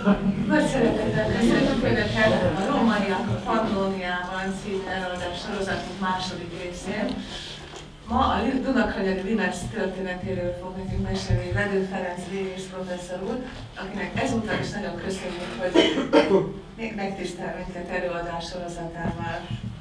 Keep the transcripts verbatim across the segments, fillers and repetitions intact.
Nagy szeretettel köszönjük Önöket a Rómaiak a Pannóniában című előadás sorozatunk második részén. Ma a Dunakanyari Limes történetéről fog nekünk mesélni Redő Ferenc régész professzor úr, akinek ezúttal is nagyon köszönjük, hogy megtisztel minket előadás sorozatával.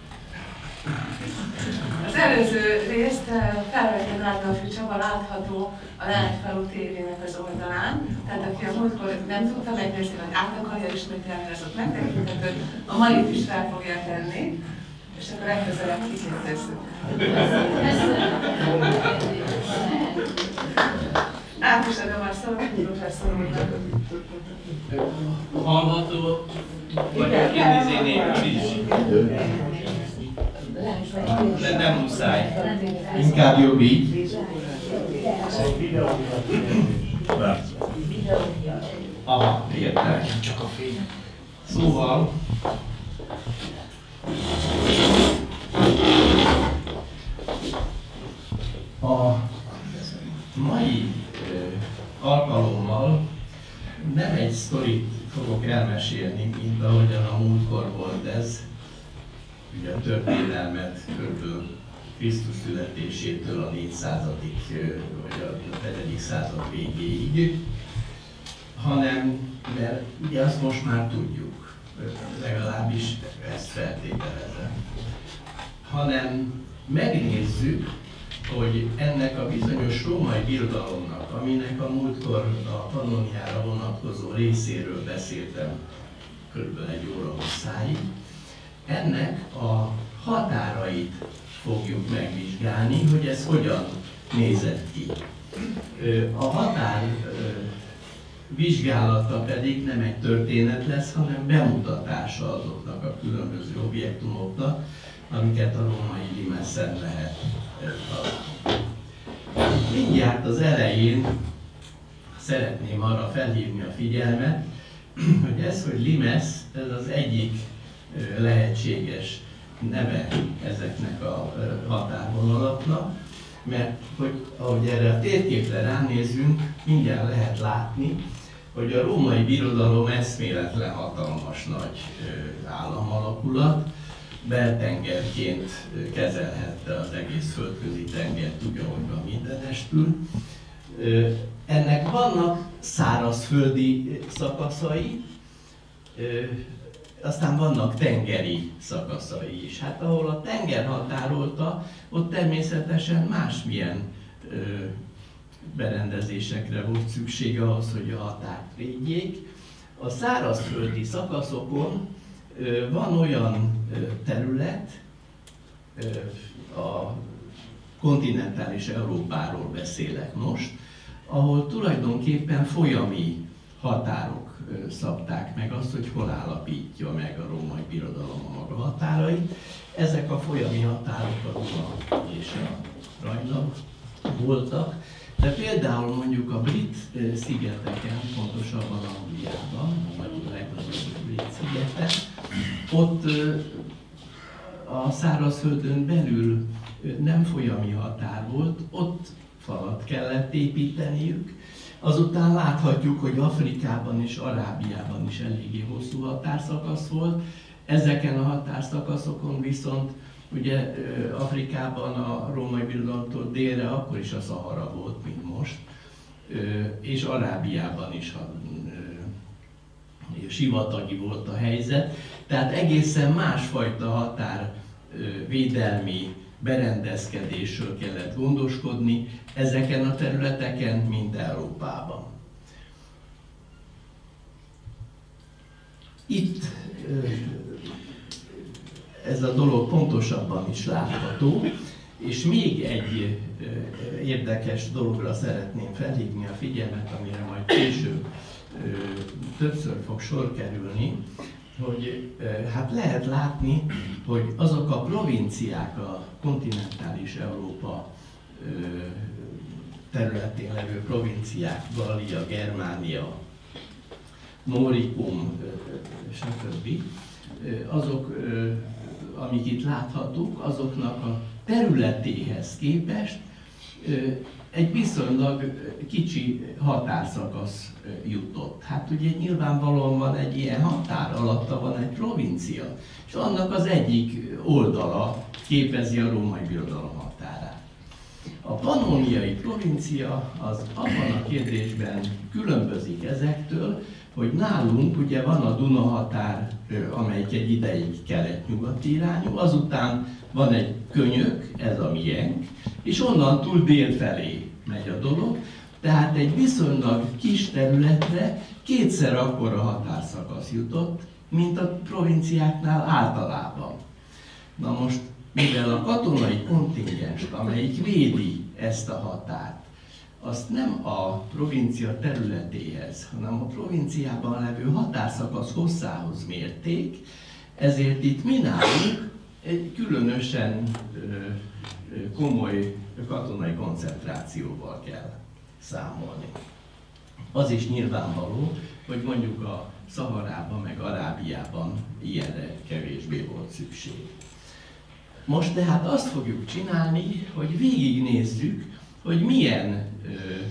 Az előző részt felvette Nárdafű Csaba látható a Lányfalu té vének az oldalán, tehát aki a múltkor nem tudta megnézni, vagy át akarja ismételni, az ott megtekinthető, a mait is fel fogja tenni, és akkor legközelebb kikérdezzük. Át is adom a szót, professzor úrnak. Hallható, vagy kérdezé nélkül is? De nem muszáj. Inkább jobb így. Aha, értem. Csak a fény. Szóval... A mai alkalommal nem egy sztorit fogok elmesélni, mint ahogyan a múltkor volt ez. Ugye a történelmet kb. Krisztus születésétől a négyszázadig, vagy a negyedik század végéig, hanem, mert ugye azt most már tudjuk, legalábbis ezt feltételezem, hanem megnézzük, hogy ennek a bizonyos római birodalomnak, aminek a múltkor a Pannóniára vonatkozó részéről beszéltem kb. Egy óra hosszáig, ennek a határait fogjuk megvizsgálni, hogy ez hogyan nézett ki. A határ vizsgálata pedig nem egy történet lesz, hanem bemutatása azoknak a különböző objektumoknak, amiket a római Limeszen lehet találni. Mindjárt az elején szeretném arra felhívni a figyelmet, hogy ez, hogy Limes, ez az egyik lehetséges neve ezeknek a határvonalaknak, mert hogy ahogy erre a térképre ránézünk, mindjárt lehet látni, hogy a római birodalom eszméletlen hatalmas nagy államalakulat, beltengerként kezelhette az egész földközi tengert, ugyanúgy van mindenestül. Ennek vannak szárazföldi szakaszai, aztán vannak tengeri szakaszai is. Hát ahol a tenger határolta, ott természetesen másmilyen ö, berendezésekre volt szükség ahhoz, hogy a határt védjék. A szárazföldi szakaszokon ö, van olyan ö, terület, ö, a kontinentális Európáról beszélek most, ahol tulajdonképpen folyami határok szabták meg azt, hogy hol állapítja meg a római birodalom a maga határait. Ezek a folyami határok a Duna és a Rajna voltak, de például mondjuk a brit szigeteken, pontosabban Angliában, vagy a legnagyobb brit szigeten, ott a szárazföldön belül nem folyami határ volt, ott falat kellett építeniük. Azután láthatjuk, hogy Afrikában és Arábiában is eléggé hosszú határszakasz volt. Ezeken a határszakaszokon viszont ugye Afrikában a római birodalomtól délre akkor is a Szahara volt, mint most, és Arábiában is sivatagi volt a helyzet. Tehát egészen másfajta határvédelmi berendezkedésről kellett gondoskodni ezeken a területeken, mint Európában. Itt ez a dolog pontosabban is látható, és még egy érdekes dologra szeretném felhívni a figyelmet, amire majd később többször fog sor kerülni, hogy hát lehet látni, hogy azok a provinciák, a kontinentális Európa területén levő provinciák, Gallia, Germánia, Noricum, stb. Azok, amik itt láthatók, azoknak a területéhez képest egy viszonylag kicsi határszakasz jutott. Hát ugye nyilvánvalóan van egy ilyen határ, alatta van egy provincia, és annak az egyik oldala képezi a római birodalom határát. A pannóniai provincia az abban a kérdésben különbözik ezektől, hogy nálunk ugye van a Duna határ, amelyik egy ideig kelet-nyugati irányú, azután van egy könyök, ez a miénk, és onnantúl dél felé megy a dolog, tehát egy viszonylag kis területre kétszer akkora határszakasz jutott, mint a provinciáknál általában. Na most, mivel a katonai kontingenst, amelyik védi ezt a határt, azt nem a provincia területéhez, hanem a provinciában levő határszakasz hosszához mérték, ezért itt mi nálunk egy különösen komoly katonai koncentrációval kell számolni. Az is nyilvánvaló, hogy mondjuk a Szaharában meg Arábiában ilyenre kevésbé volt szükség. Most tehát azt fogjuk csinálni, hogy végignézzük, hogy milyen ö,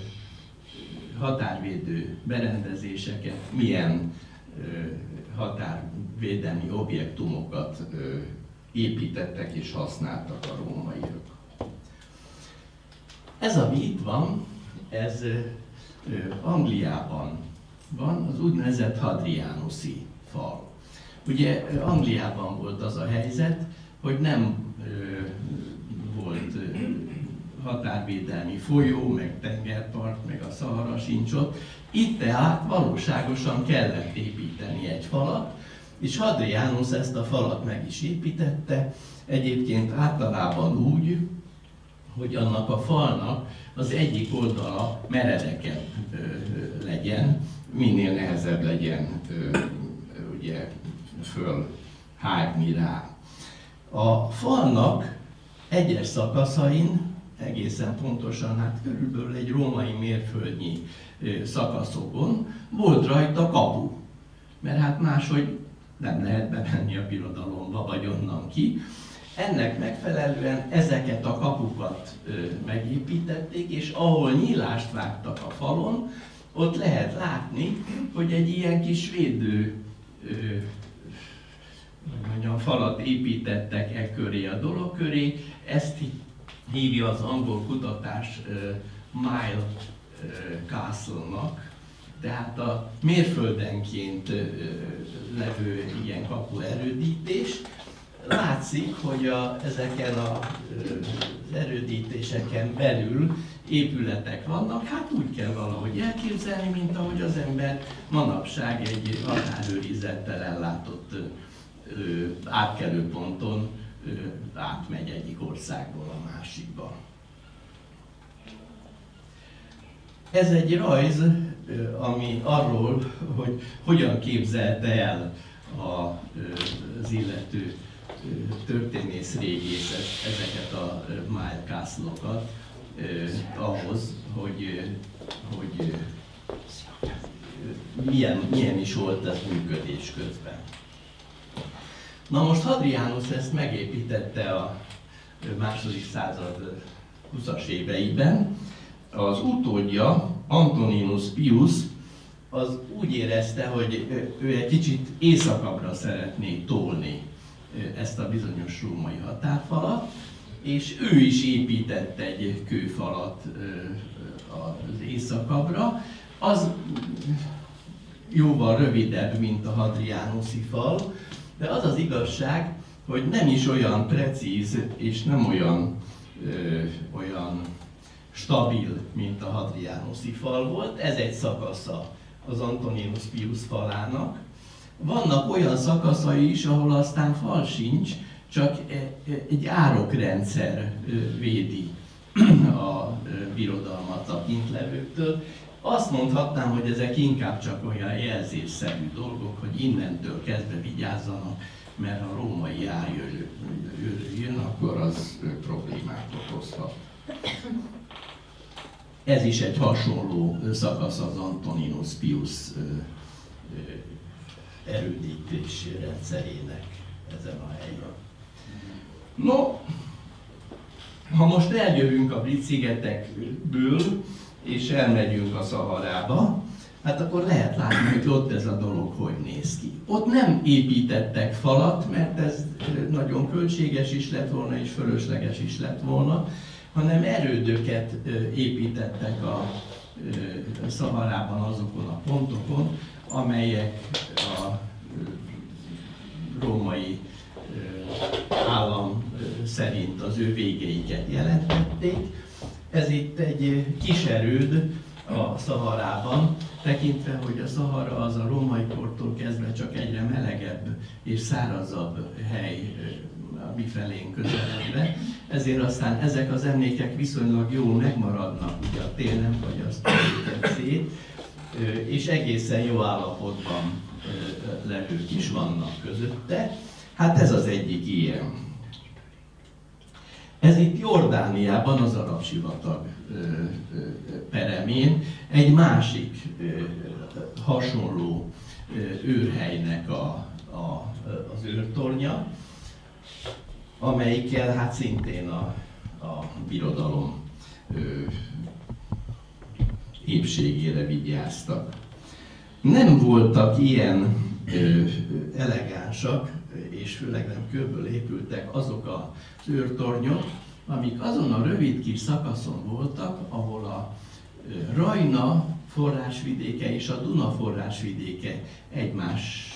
határvédő berendezéseket, milyen ö, határvédelmi objektumokat ö, építettek és használtak a rómaiak. Ez, ami itt van, ez ö, Angliában van, az úgynevezett Hadrianuszi fal. Ugye Angliában volt az a helyzet, hogy nem ö, volt ö, határvédelmi folyó, meg tengerpart, meg a Szahara sincs ott. Itt tehát valóságosan kellett építeni egy falat, és Hadrianus ezt a falat meg is építette, egyébként általában úgy, hogy annak a falnak az egyik oldala meredekebb ö, legyen, minél nehezebb legyen ö, ugye fölhágni rá. A falnak egyes szakaszain, egészen pontosan, hát körülbelül egy római mérföldnyi ö, szakaszokon volt rajta kapu, mert hát máshogy nem lehet bemenni a birodalomba, vagy onnan ki. Ennek megfelelően ezeket a kapukat ö, megépítették, és ahol nyílást vágtak a falon, ott lehet látni, hogy egy ilyen kis védő ö, mondjam, falat építettek e köré a dolog köré. Ezt hívja az angol kutatás ö, Mile ö, Castle-nak, tehát a mérföldenként ö, levő ilyen kapu erődítés. Látszik, hogy a, ezeken a, az erődítéseken belül épületek vannak, hát úgy kell valahogy elképzelni, mint ahogy az ember manapság egy határőrizettel ellátott ö, átkelőponton ö, átmegy egyik országból a másikba. Ez egy rajz, ö, ami arról, hogy hogyan képzelte el a, ö, az illető történész régész ezeket a Mile Castle-okat eh, ahhoz, hogy, hogy milyen, milyen is volt ez működés közben. Na most Hadrianus ezt megépítette a második század huszas éveiben. Az utódja, Antoninus Pius, az úgy érezte, hogy ő egy kicsit északabbra szeretné tolni ezt a bizonyos római határfalat, és ő is épített egy kőfalat az északabbra. Az jóval rövidebb, mint a hadrianuszi fal, de az az igazság, hogy nem is olyan precíz és nem olyan, ö, olyan stabil, mint a hadrianuszi fal volt. Ez egy szakasza az Antoninus Pius falának. Vannak olyan szakaszai is, ahol aztán fal sincs, csak egy árokrendszer védi a birodalmat a kintlevőktől. Azt mondhatnám, hogy ezek inkább csak olyan jelzésszerű dolgok, hogy innentől kezdve vigyázzanak, mert ha római árjön jön, akkor az problémát okozhat. Ez is egy hasonló szakasz az Antoninus Pius erődítési rendszerének ezen a helyen. No, Ha most eljövünk a Brit-szigetekből, és elmegyünk a Szaharába, hát akkor lehet látni, hogy ott ez a dolog hogy néz ki. Ott nem építettek falat, mert ez nagyon költséges is lett volna, és fölösleges is lett volna, hanem erődöket építettek a Szaharában azokon a pontokon, amelyek a római állam szerint az ő végeiket jelentették. Ez itt egy kis erőd a Szaharában, tekintve, hogy a Szahara az a római kortól kezdve csak egyre melegebb és szárazabb hely a mi felénk közeledve, ezért aztán ezek az emlékek viszonylag jól megmaradnak, ugye a tél nem vagy azt szét, és egészen jó állapotban levők is vannak közötte. Hát ez az egyik ilyen. Ez itt Jordániában, az Arab-sivatag peremén egy másik hasonló őrhelynek a, a, az őrtornya, amelyikkel hát szintén a, a birodalom ö, épségére vigyáztak. Nem voltak ilyen ö, elegánsak, és főleg nem kőből épültek azok az őrtornyok, amik azon a rövid kis szakaszon voltak, ahol a Rajna forrásvidéke és a Duna forrásvidéke egymás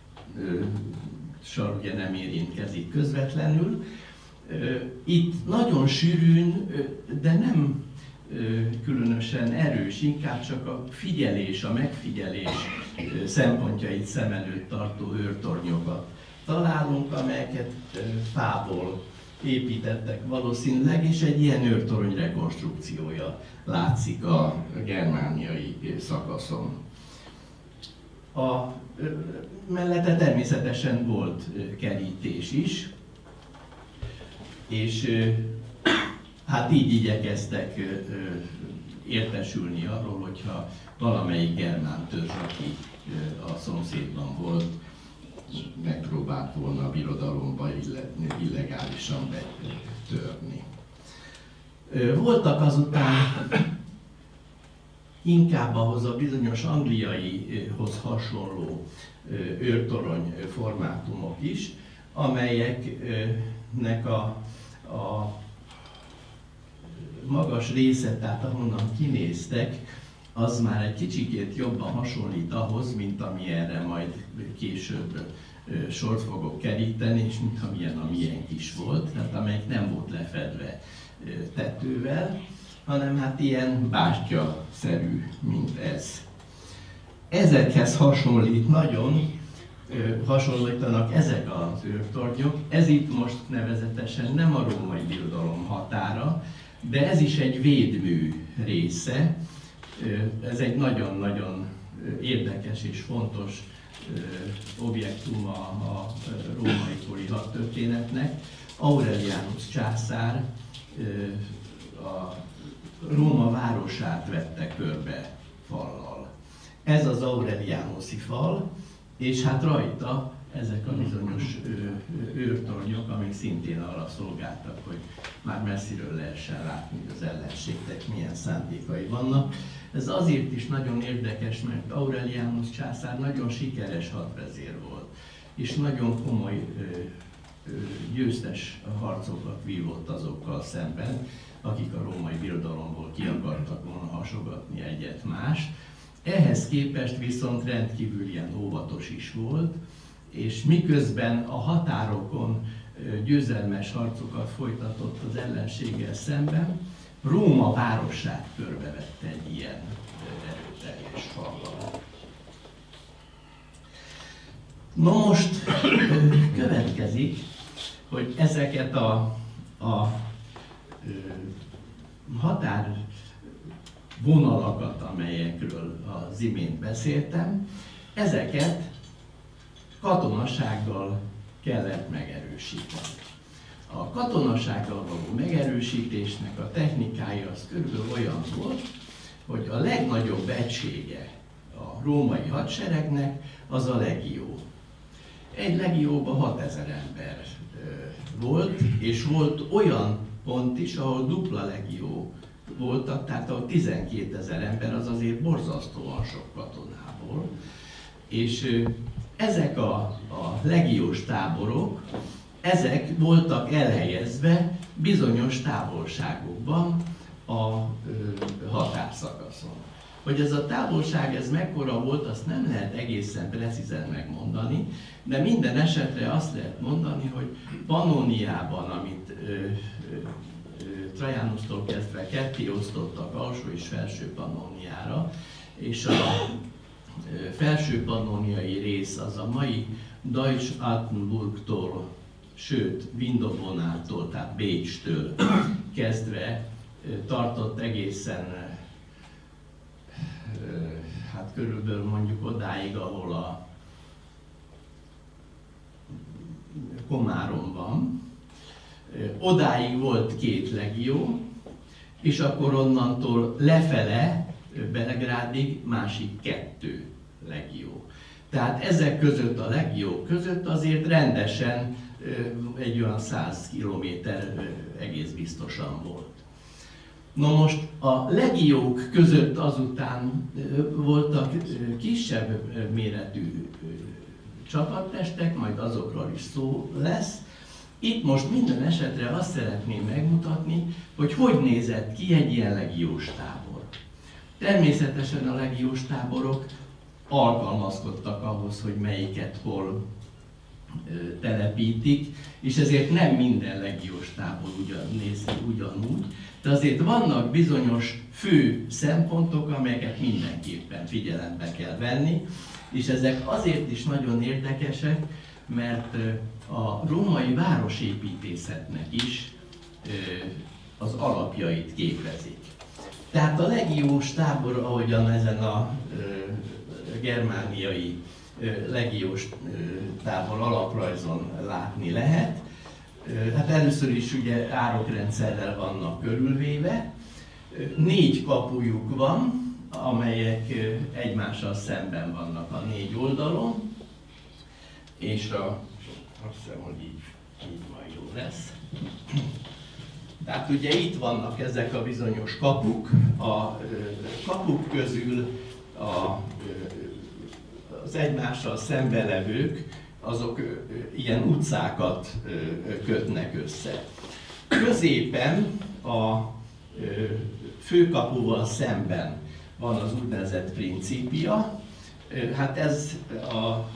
sor ugye nem érintkezik közvetlenül. Itt nagyon sűrűn, de nem különösen erős, inkább csak a figyelés, a megfigyelés szempontjait szem előtt tartó őrtornyokat találunk, amelyeket fából építettek valószínűleg, és egy ilyen őrtorony rekonstrukciója látszik a germániai szakaszon. A mellette természetesen volt kerítés is, és hát így igyekeztek értesülni arról, hogyha valamelyik germán törzs, aki a szomszédban volt, megpróbált volna a birodalomba illegálisan betörni. Voltak azután inkább ahhoz a bizonyos angliaihoz hasonló őrtorony formátumok is, amelyeknek a, a magas része, tehát ahonnan kinéztek, az már egy kicsikét jobban hasonlít ahhoz, mint ami erre majd később sort fogok keríteni, és mint amilyen a miénk is volt, tehát amelyik nem volt lefedve tetővel, hanem hát ilyen bástya-szerű, mint ez. Ezekhez hasonlít nagyon, hasonlítanak ezek az őrtornyok. Ez itt most nevezetesen nem a római birodalom határa, de ez is egy védmű része. Ez egy nagyon-nagyon érdekes és fontos objektum a, a római kori hadtörténetnek. Aurelianus császár a Róma városát vette körbe fallal. Ez az Aurelianuszi fal, és hát rajta ezek a bizonyos őrtornyok, amik szintén arra szolgáltak, hogy már messziről lehessen látni, hogy az ellenségnek milyen szándékai vannak. Ez azért is nagyon érdekes, mert Aurelianus császár nagyon sikeres hadvezér volt, és nagyon komoly győztes harcokat vívott azokkal szemben, akik a római birodalomból ki akartak volna hasogatni egyet mást. Ehhez képest viszont rendkívül ilyen óvatos is volt, és miközben a határokon győzelmes harcokat folytatott az ellenséggel szemben, Róma városát körbevette egy ilyen erőteljes fallal. Na most következik, hogy ezeket a, a határvonalakat, amelyekről az imént beszéltem, ezeket katonasággal kellett megerősíteni. A katonasággal való megerősítésnek a technikája az körülbelül olyan volt, hogy a legnagyobb egysége a római hadseregnek az a legió. Egy legióban hatezer ember volt, és volt olyan pont is, ahol dupla legió voltak, tehát ahol tizenkétezer ember, az azért borzasztóan sok katonából. És ezek a, a legiós táborok, ezek voltak elhelyezve bizonyos távolságokban a határszakaszon. Hogy ez a távolság ez mekkora volt, azt nem lehet egészen precízen megmondani, de minden esetre azt lehet mondani, hogy Pannoniában, amit ö, ö, Trajanusztól kezdve ketté osztottak alsó és felső Pannoniára, és a ö, felső pannoniai rész az a mai Deutsch-Altenburgtól, sőt Vindobonától, tehát Bécstől kezdve ö, tartott egészen hát körülbelül mondjuk odáig, ahol a Komárom van. Odáig volt két legió, és akkor onnantól lefele Belgrádig másik kettő legió. Tehát ezek között, a legiók között azért rendesen egy olyan száz kilométer egész biztosan volt. Na most a legiók között azután voltak kisebb méretű csapattestek, majd azokról is szó lesz. Itt most minden esetre azt szeretném megmutatni, hogy hogy nézett ki egy ilyen legiós tábor. Természetesen a legiós táborok alkalmazkodtak ahhoz, hogy melyiket hol telepítik, és ezért nem minden legiós tábor ugyan néz ki ugyanúgy, de azért vannak bizonyos fő szempontok, amelyeket mindenképpen figyelembe kell venni, és ezek azért is nagyon érdekesek, mert a római városépítészetnek is az alapjait képezik. Tehát a legiós tábor, ahogyan ezen a germániai legiós tábor alaprajzon látni lehet. Hát először is ugye árokrendszerrel vannak körülvéve. Négy kapujuk van, amelyek egymással szemben vannak a négy oldalon, és a, azt hiszem, hogy így, így majd jó lesz. Tehát ugye itt vannak ezek a bizonyos kapuk, a kapuk közül a az egymással szembelevők, azok ilyen utcákat kötnek össze. Középen a főkapuval szemben van az úgynevezett Principia. Hát ez a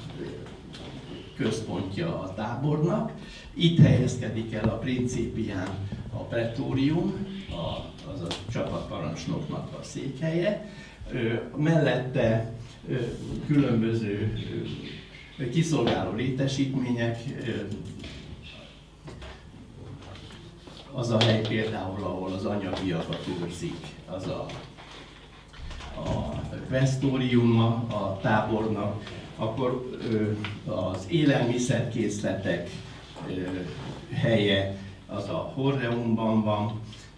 központja a tábornak. Itt helyezkedik el a Principián a pretórium, az a csapatparancsnoknak a székhelye. Mellette különböző kiszolgáló létesítmények, az a hely például, ahol az anyagiakat őrzik, az a, a questoriuma a tábornak, akkor az élelmiszerkészletek helye az a Horreumban van.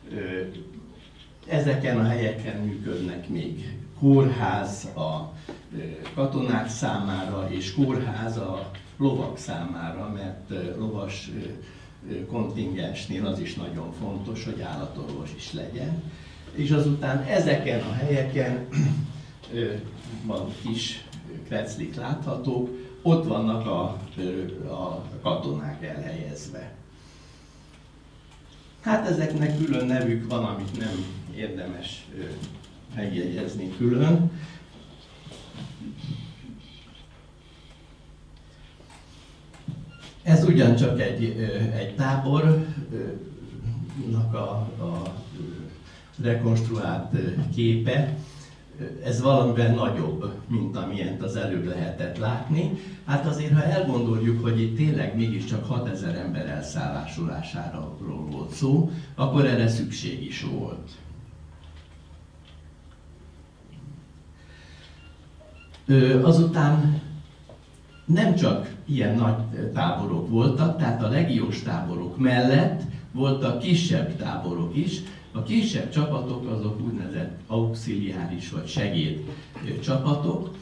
Ezeken a helyeken működnek még kórház a katonák számára, és kórház a lovak számára, mert lovas kontingensnél az is nagyon fontos, hogy állatorvos is legyen. És azután ezeken a helyeken van kis kreclik láthatók, ott vannak a, a katonák elhelyezve. Hát ezeknek külön nevük van, amit nem érdemes megjegyezni külön. Ez ugyancsak egy, egy tábornak a, a rekonstruált képe. Ez valamivel nagyobb, mint amilyent az előbb lehetett látni. Hát azért, ha elgondoljuk, hogy itt tényleg mégiscsak hatezer ember elszállásolásáról volt szó, akkor erre szükség is volt. Azután nem csak ilyen nagy táborok voltak, tehát a legiós táborok mellett voltak kisebb táborok is. A kisebb csapatok azok úgynevezett auxiliáris vagy segéd csapatok.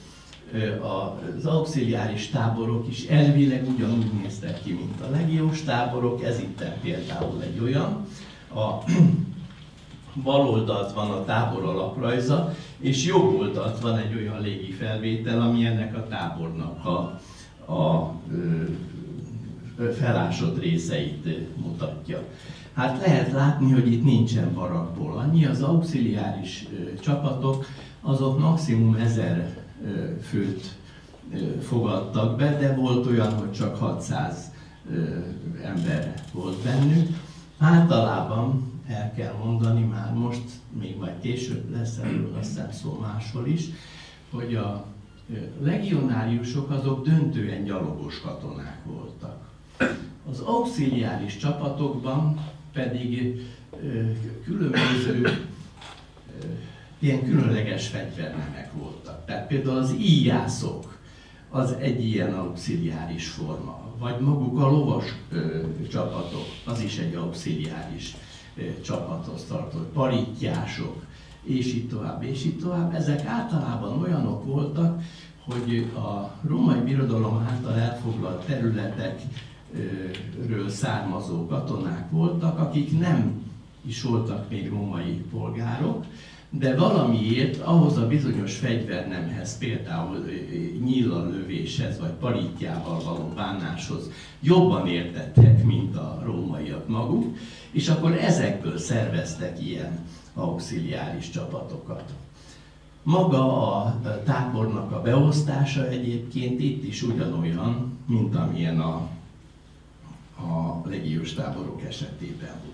Az auxiliáris táborok is elvileg ugyanúgy néztek ki, mint a legiós táborok. Ez itt például egy olyan. A bal oldalt van a tábor alaprajza, és jobb oldalt van egy olyan légi felvétel, ami ennek a tábornak a, a ö, felásott részeit mutatja. Hát lehet látni, hogy itt nincsen barakból annyi. Az auxiliáris ö, csapatok azok maximum ezer ö, főt ö, fogadtak be, de volt olyan, hogy csak hatszáz ö, ember volt bennük. Általában el kell mondani már most, még majd később lesz erről azt hiszem szó máshol is, hogy a legionáriusok azok döntően gyalogos katonák voltak. Az auxiliáris csapatokban pedig különböző ilyen különleges fegyvernemek voltak. Tehát például az íjászok az egy ilyen auxiliáris forma, vagy maguk a lovas csapatok, az is egy auxiliáris csapathoz tartozott, parittyások, és így tovább, és így tovább. Ezek általában olyanok voltak, hogy a római birodalom által elfoglalt területekről származó katonák voltak, akik nem is voltak még római polgárok, de valamiért ahhoz a bizonyos fegyvernemhez, például nyíllallövéshez vagy parittyával való bánáshoz jobban értettek, mint a rómaiak maguk, és akkor ezekből szerveztek ilyen auxiliáris csapatokat. Maga a tábornak a beosztása egyébként itt is ugyanolyan, mint amilyen a, a legiós táborok esetében volt.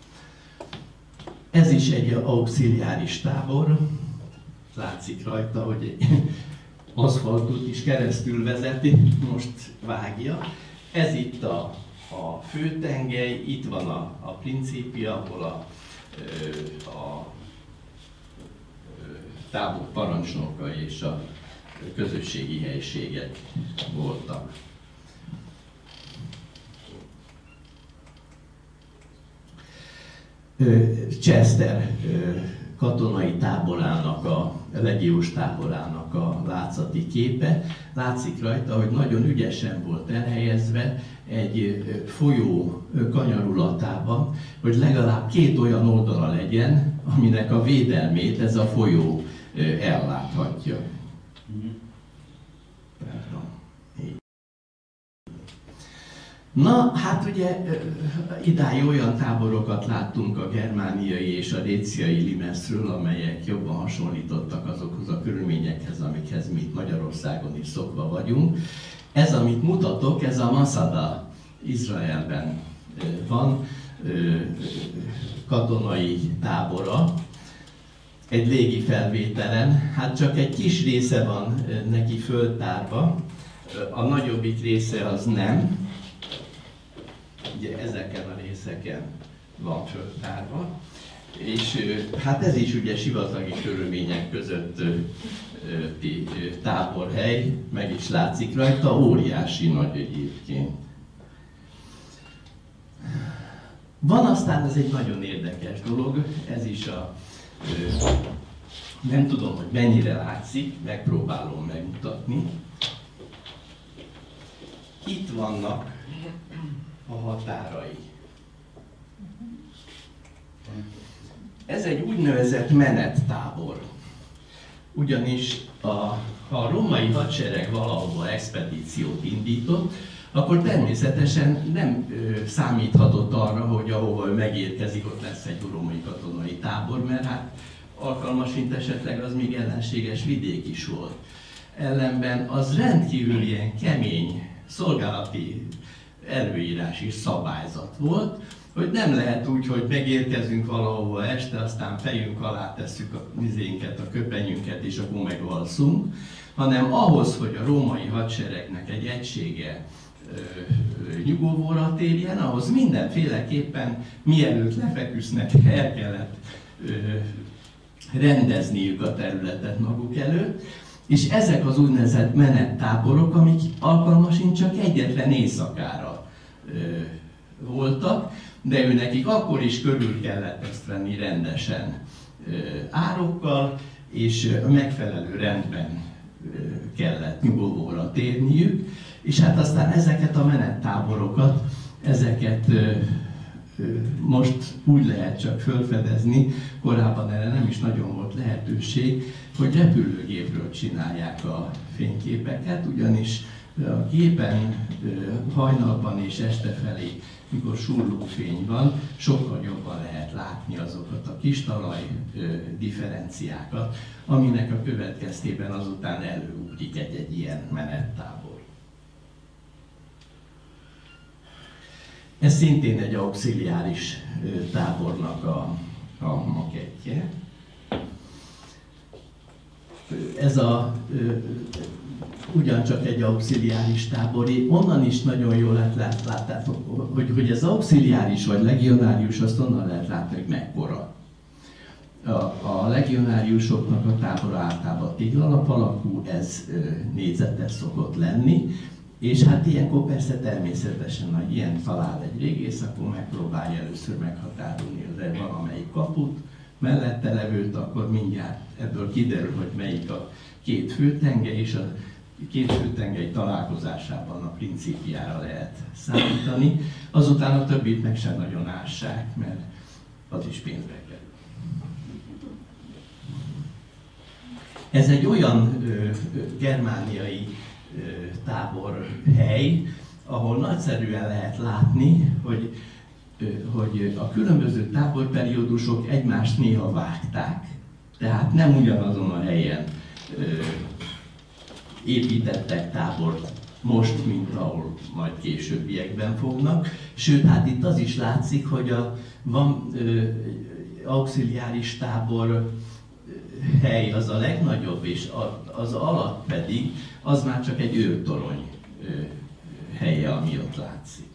Ez is egy auxiliáris tábor, látszik rajta, hogy egy aszfaltot is keresztül vezeti, most vágja. Ez itt a, a főtengely, itt van a, a Principia, ahol a, a tábor parancsnoka és a közösségi helyiségek voltak. Chester katonai táborának, a legiós táborának a látszati képe. Látszik rajta, hogy nagyon ügyesen volt elhelyezve egy folyó kanyarulatában, hogy legalább két olyan oldala legyen, aminek a védelmét ez a folyó elláthatja. Na, hát ugye idáig olyan táborokat láttunk a germániai és a déciai limeszről, amelyek jobban hasonlítottak azokhoz a körülményekhez, amikhez mi itt Magyarországon is szokva vagyunk. Ez, amit mutatok, ez a Masada, Izraelben van, katonai tábora, egy légi felvételen. Hát csak egy kis része van neki föltárva, a nagyobbik része az nem. Ugye ezeken a részeken van föltárva, és hát ez is ugye sivatagi körülmények közötti táborhely, meg is látszik rajta, óriási nagy egyébként. Van aztán ez egy nagyon érdekes dolog, ez is a, nem tudom, hogy mennyire látszik, megpróbálom megmutatni. Itt vannak a határai. Ez egy úgynevezett menettábor. Ugyanis a, ha a római hadsereg valahova expedíciót indított, akkor természetesen nem ö, számíthatott arra, hogy ahova ő megérkezik, ott lesz egy római katonai tábor, mert hát alkalmasint esetleg az még ellenséges vidék is volt. Ellenben az rendkívül ilyen kemény szolgálati előírás és szabályzat volt, hogy nem lehet úgy, hogy megérkezünk valahova este, aztán fejünk alá tesszük a vizénket, a köpenyünket, és akkor megvalszunk, hanem ahhoz, hogy a római hadseregnek egy egysége nyugovóra térjen, ahhoz mindenféleképpen, mielőtt lefeküsznek, el kellett ö, rendezniük a területet maguk előtt, és ezek az úgynevezett menettáborok, amik alkalmasint csak egyetlen éjszakára ö, voltak, de ő nekik akkor is körül kellett ezt venni rendesen ö, árokkal, és megfelelő rendben kellett nyugovóra térniük, és hát aztán ezeket a menettáborokat, ezeket most úgy lehet csak felfedezni, korábban erre nem is nagyon volt lehetőség, hogy repülőgépről csinálják a fényképeket, ugyanis a gépen hajnalban és este felé, mikor surló fény van, sokkal jobban lehet látni azokat a kis talaj differenciákat, aminek a következtében azután előugrik egy-egy ilyen menettábor. Ez szintén egy auxiliáris tábornak a, a makettje. Ez a ugyancsak egy auxiliáris tábori, onnan is nagyon jól lehet látni, hogy, hogy ez auxiliáris vagy legionárius, azt onnan lehet látni, hogy mekkora. A, a legionáriusoknak a tábora általában téglalap alakú, ez négyzetes szokott lenni, és hát ilyenkor persze természetesen, ha ilyen talál egy régész, akkor megpróbálja először meghatározni az valamelyik kaput, mellette levőt, akkor mindjárt ebből kiderül, hogy melyik a két főtengely, és a két főtengely találkozásában a principiára lehet számítani. Azután a többit meg sem nagyon ássák, mert az is pénzbe kerül. Ez egy olyan ö, ö, germániai ö, táborhely, ahol nagyszerűen lehet látni, hogy, ö, hogy a különböző táborperiódusok egymást néha vágták. Tehát nem ugyanazon a helyen ö, építettek tábort most, mint ahol majd későbbiekben fognak. Sőt, hát itt az is látszik, hogy a, van ö, auxiliáris tábor hely az a legnagyobb, és a, az alatt pedig az már csak egy őrtorony ö, helye, ami ott látszik.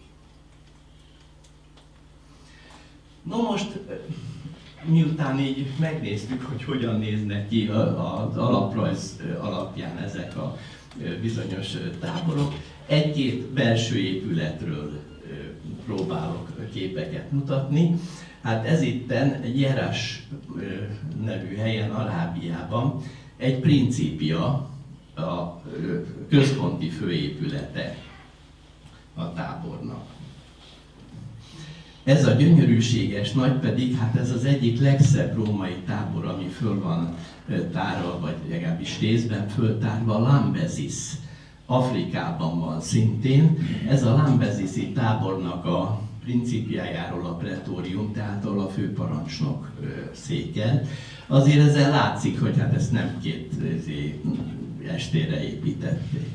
No most, miután így megnéztük, hogy hogyan néznek ki az alaprajz alapján ezek a bizonyos táborok, egy-két belső épületről próbálok képeket mutatni. Hát ez itten Jeras nevű helyen, Arábiában egy principia, a központi főépülete a tábornak. Ez a gyönyörűséges nagy pedig, hát ez az egyik legszebb római tábor, ami föl van tárva, vagy legalábbis részben föltárva, Lambezis. Afrikában van szintén. Ez a Lambezisi tábornak a principiájáról a pretórium, tehát ahol a főparancsnok székel. Azért ezzel látszik, hogy hát ezt nem két estére építették.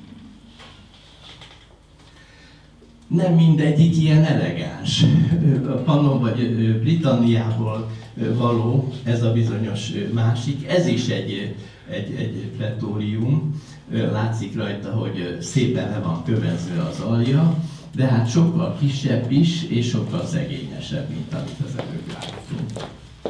Nem mindegyik ilyen elegáns. Pannon vagy Britanniából való ez a bizonyos másik. Ez is egy, egy, egy pretórium. Látszik rajta, hogy szépen le van kövezve az alja, de hát sokkal kisebb is, és sokkal szegényesebb, mint amit az előbb láttunk.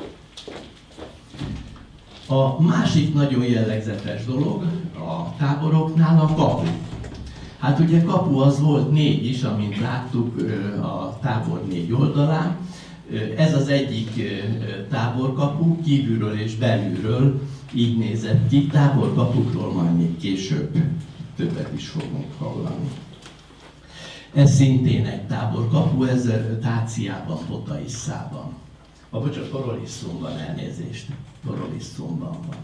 A másik nagyon jellegzetes dolog a táboroknál a kapu. Hát ugye kapu az volt négy is, amint láttuk a tábor négy oldalán. Ez az egyik táborkapu, kívülről és belülről így nézett ki. Táborkapukról majd még később többet is fogunk hallani. Ez szintén egy táborkapu, ez Táciában, Potaisszában. A bocsánat, Korolisszumban, elnézést. Korolisszumban van.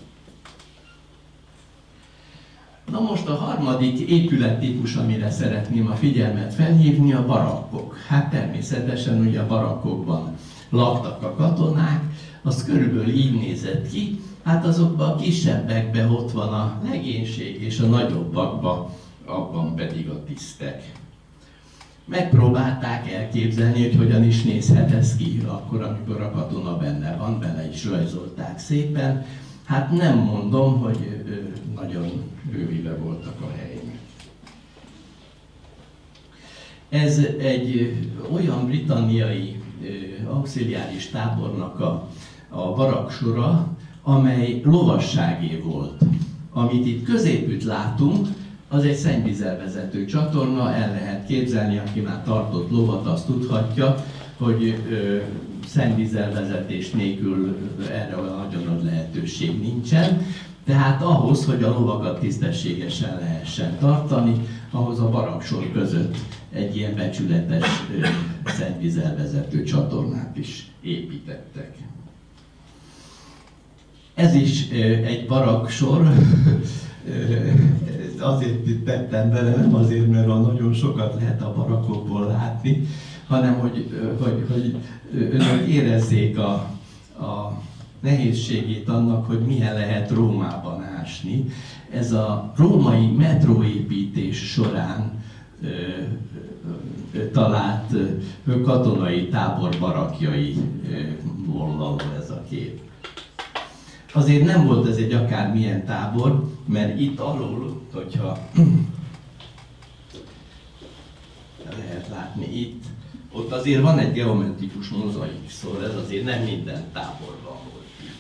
Na most a harmadik épülettípus, amire szeretném a figyelmet felhívni, a barakkok. Hát természetesen ugye a barakkokban laktak a katonák, az körülbelül így nézett ki, hát azokban a kisebbekben ott van a legénység, és a nagyobbakban, abban pedig a tisztek. Megpróbálták elképzelni, hogy hogyan is nézhet ez ki akkor, amikor a katona benne van, bele is rajzolták szépen. Hát nem mondom, hogy nagyon rövide voltak a helynek. Ez egy olyan britanniai auxiliáris tábornak a, a baraksora, amely lovasságé volt. Amit itt középütt látunk, az egy szennyvízzel vezető csatorna, el lehet képzelni, aki már tartott lovat, azt tudhatja, hogy ö, szennyvízzel vezetés nélkül erre olyan nagyon nagy lehetőség nincsen. Tehát ahhoz, hogy a lovakat tisztességesen lehessen tartani, ahhoz a baraksor között egy ilyen becsületes szennyvízzel vezető csatornát is építettek. Ez is egy baraksor, azért tettem bele, nem azért, mert nagyon sokat lehet a barakokból látni, hanem hogy, hogy, hogy önök érezzék a, a nehézségét annak, hogy milyen lehet Rómában ásni. Ez a római metróépítés során ö, ö, talált ö, katonai tábor barakjaiból való ez a kép. Azért nem volt ez egy akármilyen tábor, mert itt alul, hogyha lehet látni itt, ott azért van egy geometrikus mozaik, szóval ez azért nem minden táborban volt.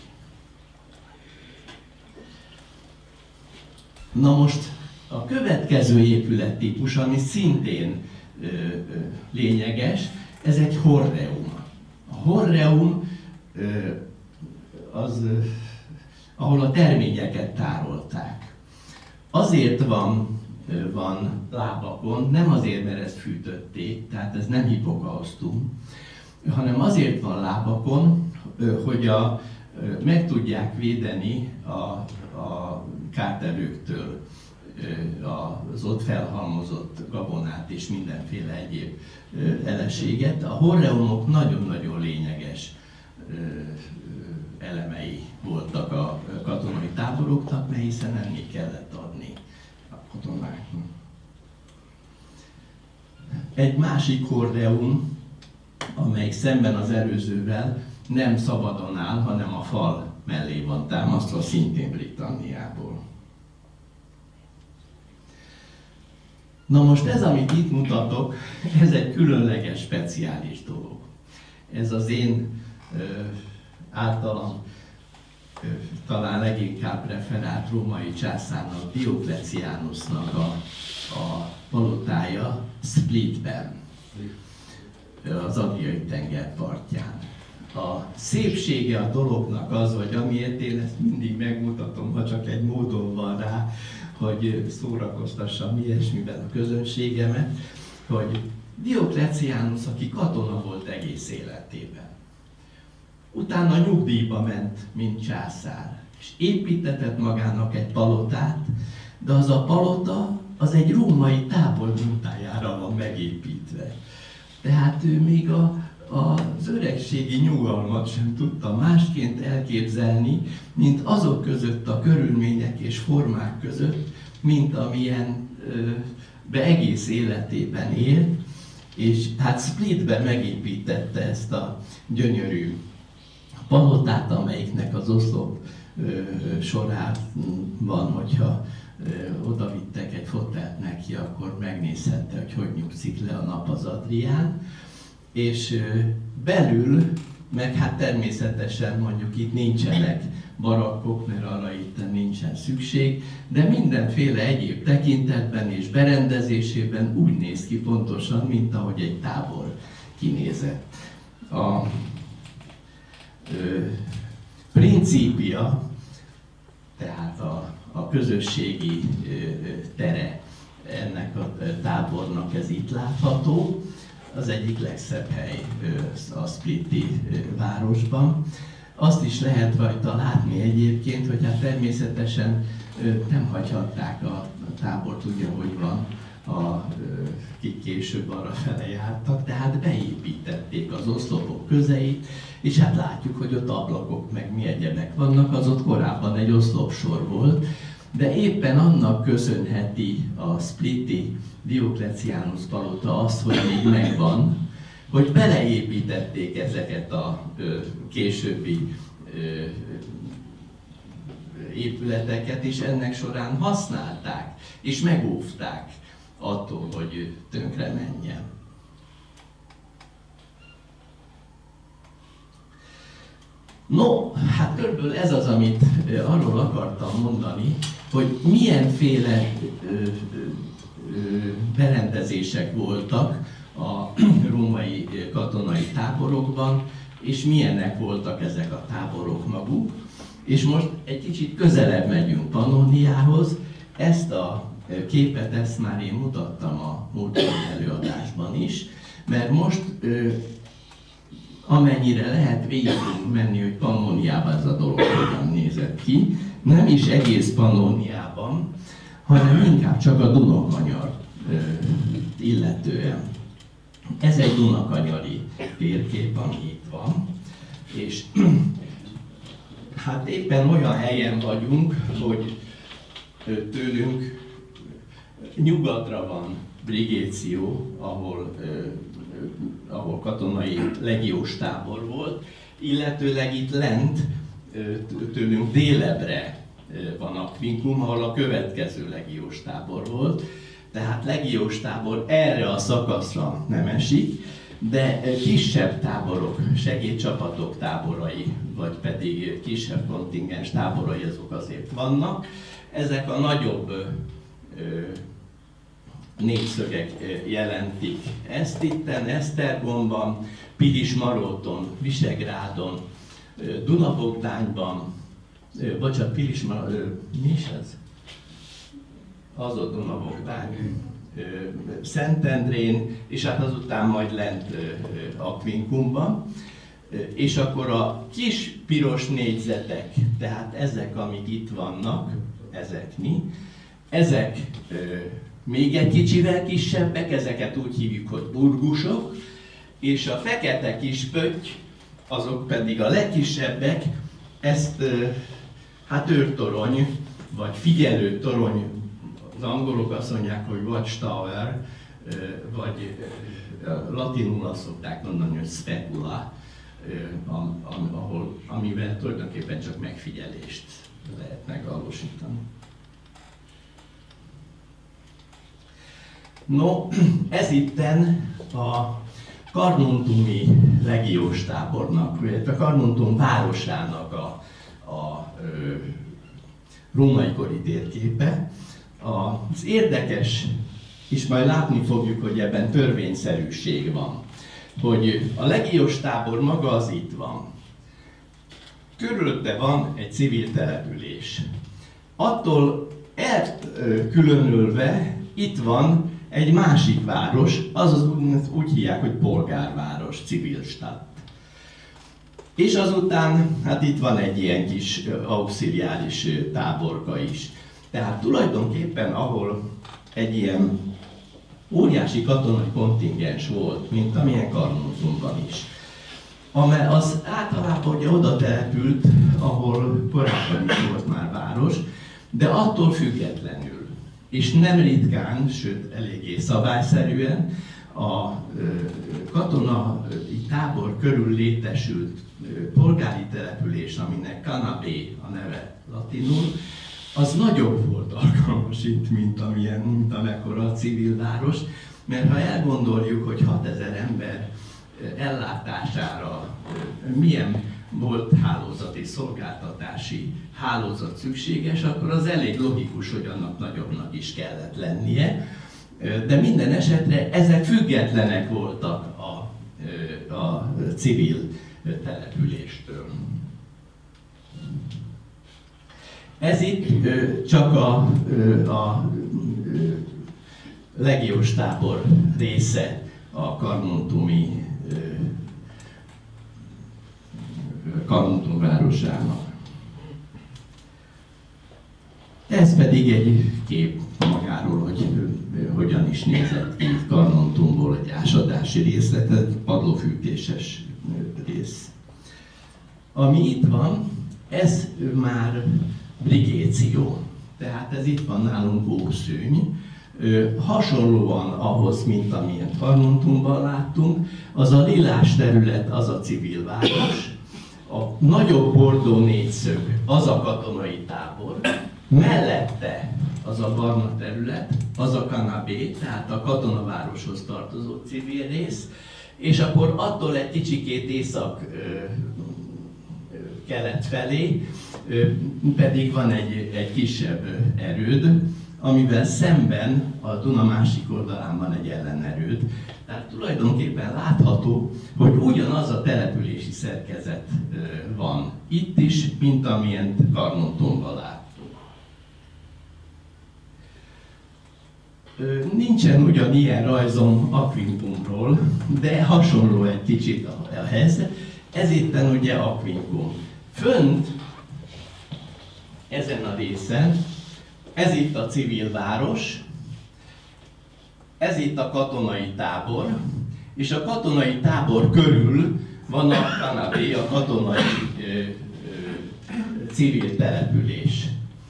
Na most a következő épülettípus, ami szintén ö, ö, lényeges, ez egy horreum. A horreum ö, az, ö, ahol a terményeket tárolták. Azért van, ö, van lábakon, nem azért, mert ezt fűtötték, tehát ez nem hipokausztum, hanem azért van lábakon, ö, hogy a, ö, meg tudják védeni a, a kártevőktől az ott felhalmozott gabonát és mindenféle egyéb eleséget. A horreumok nagyon-nagyon lényeges elemei voltak a katonai táboroknak, mert hiszen ennél kellett adni a katonáknak. Egy másik horreum, amelyik szemben az előzővel nem szabadon áll, hanem a fal mellé van támasztva, szintén Britanniából. Na most ez, amit itt mutatok, ez egy különleges, speciális dolog. Ez az én ö, általam ö, talán leginkább referált római császárnak, Dioklecianusnak a, a palotája Splitben, az Adriai tenger partján. A szépsége a dolognak az, hogy amiért én ezt mindig megmutatom, ha csak egy módon van rá, hogy szórakoztassam ilyesmiben a közönségemet, hogy Dioklecianus, aki katona volt egész életében, utána nyugdíjba ment, mint császár, és építetett magának egy palotát, de az a palota az egy római tábor mintájára van megépítve. Tehát ő még a az öregségi nyugalmat sem tudta másként elképzelni, mint azok között a körülmények és formák között, mint amilyen ö, be egész életében élt, és hát Splitben megépítette ezt a gyönyörű palotát, amelyiknek az oszlop ö, sorában, hogyha ö, oda vittek egy fotelt neki, akkor megnézhette, hogy hogy nyugszik le a nap az Adrián. És belül, meg hát természetesen mondjuk itt nincsenek barakkok, mert arra itt nincsen szükség, de mindenféle egyéb tekintetben és berendezésében úgy néz ki pontosan, mint ahogy egy tábor kinézett. A ö, principia, tehát a, a közösségi ö, tere ennek a tábornak, ez itt látható. Az egyik legszebb hely a spliti városban. Azt is lehet rajta látni egyébként, hogy hát természetesen nem hagyhatták a tábort úgy, ahogy van, akik később arra fele jártak, tehát beépítették az oszlopok közeit, és hát látjuk, hogy ott ablakok meg mi egyebek vannak, az ott korábban egy oszlopsor volt, de éppen annak köszönheti a spliti Dioklecianus palota azt, hogy még megvan, hogy beleépítették ezeket a ö, későbbi ö, épületeket, és ennek során használták, és megóvták attól, hogy tönkre menjen. No, hát körülbelül ez az, amit arról akartam mondani, hogy milyenféle ö, ö, berendezések voltak a római katonai táborokban, és milyenek voltak ezek a táborok maguk. És most egy kicsit közelebb megyünk Pannoniához. Ezt a képet, ezt már én mutattam a múltkori előadásban is, mert most amennyire lehet végig menni, hogy Pannoniában ez a dolog hogyan nézett ki, nem is egész Pannoniában, hanem inkább csak a Dunakanyar illetően. Ez egy dunakanyari térkép, ami itt van, és hát éppen olyan helyen vagyunk, hogy tőlünk nyugatra van Brigéció, ahol, ahol katonai legiós tábor volt, illetőleg itt lent tőlünk délebre van Aquincum, ahol a következő legiós tábor volt. Tehát legiós tábor erre a szakaszra nem esik, de kisebb táborok, segédcsapatok táborai, vagy pedig kisebb kontingens táborai azok azért vannak. Ezek a nagyobb ö, négyszögek jelentik ezt itten, Esztergomban, Pilismaróton, Visegrádon, Dunabogdányban, bocsánat, Pilismaróton, mi is ez? Az a Dunabogdány, Szentendrén, és hát azután majd lent Aquincumban. És akkor a kis piros négyzetek, tehát ezek, amik itt vannak, ezek mi, ezek ö, még egy kicsivel kisebbek, ezeket úgy hívjuk, hogy burgusok, és a fekete kis pötty, azok pedig a legkisebbek, ezt ö, hát őrtorony, vagy figyelő torony, az angolok azt mondják, hogy watchtower, ö, vagy ö, latinul azt szokták mondani, hogy specula, ö, am, am, ahol, amivel tulajdonképpen csak megfigyelést lehet megvalósítani. No, ez itten a Carnuntumi legiós tábornak, illetve a Carnuntum városának a, a ö, római kori térképe. Az érdekes, és majd látni fogjuk, hogy ebben törvényszerűség van, hogy a legiós tábor maga az itt van. Körülötte van egy civil település. Attól elkülönülve itt van egy másik város, azaz úgy, úgy hívják, hogy polgárváros, Civilstadt. És azután, hát itt van egy ilyen kis auxiliáris táborka is. Tehát tulajdonképpen, ahol egy ilyen óriási katonai kontingens volt, mint amilyen Carnuntumban is, amely az általában ugye oda települt, ahol korábban is volt már város, de attól függetlenül, és nem ritkán, sőt eléggé szabályszerűen, a katonai tábor körül létesült polgári település, aminek Canabé a neve latinul, az nagyobb volt alkalmas itt, mint, amilyen, mint amekkora a civil város, mert ha elgondoljuk, hogy hatezer ember ellátására milyen volt hálózati szolgáltatási hálózat szükséges, akkor az elég logikus, hogy annak nagyobbnak is kellett lennie. De minden esetre ezek függetlenek voltak a, a civil településtől. Ez itt csak a, a legiós tábor része a Carnuntumi Carnuntum városának. Ez pedig egy kép magáról, hogy hogyan is nézett ki Carnuntumból egy ásadási részletet, padlófűtéses rész. Ami itt van, ez már Brigéció, tehát ez itt van nálunk Ószőny. Hasonlóan ahhoz, mint amilyen Carnuntumban láttunk, az a lilás terület az a civil város, a nagyobb bordó négyszög az a katonai tábor, mellette az a barna terület, az a Canabé, tehát a katonavároshoz tartozó civil rész, és akkor attól egy kicsikét észak-kelet felé pedig van egy, egy kisebb erőd, amivel szemben a Duna másik oldalán van egy ellenerőd. Tehát tulajdonképpen látható, hogy ugyanaz a települési szerkezet van itt is, mint amilyen Carnuntumban láttuk. Nincsen ugyanilyen rajzom Aquincumról, de hasonló egy kicsit ehhez. Ez itten ugye Aquincum. Fönt, ezen a részen, ez itt a civil város, ez itt a katonai tábor, és a katonai tábor körül van a Canabé, a katonai ö, ö, civil település.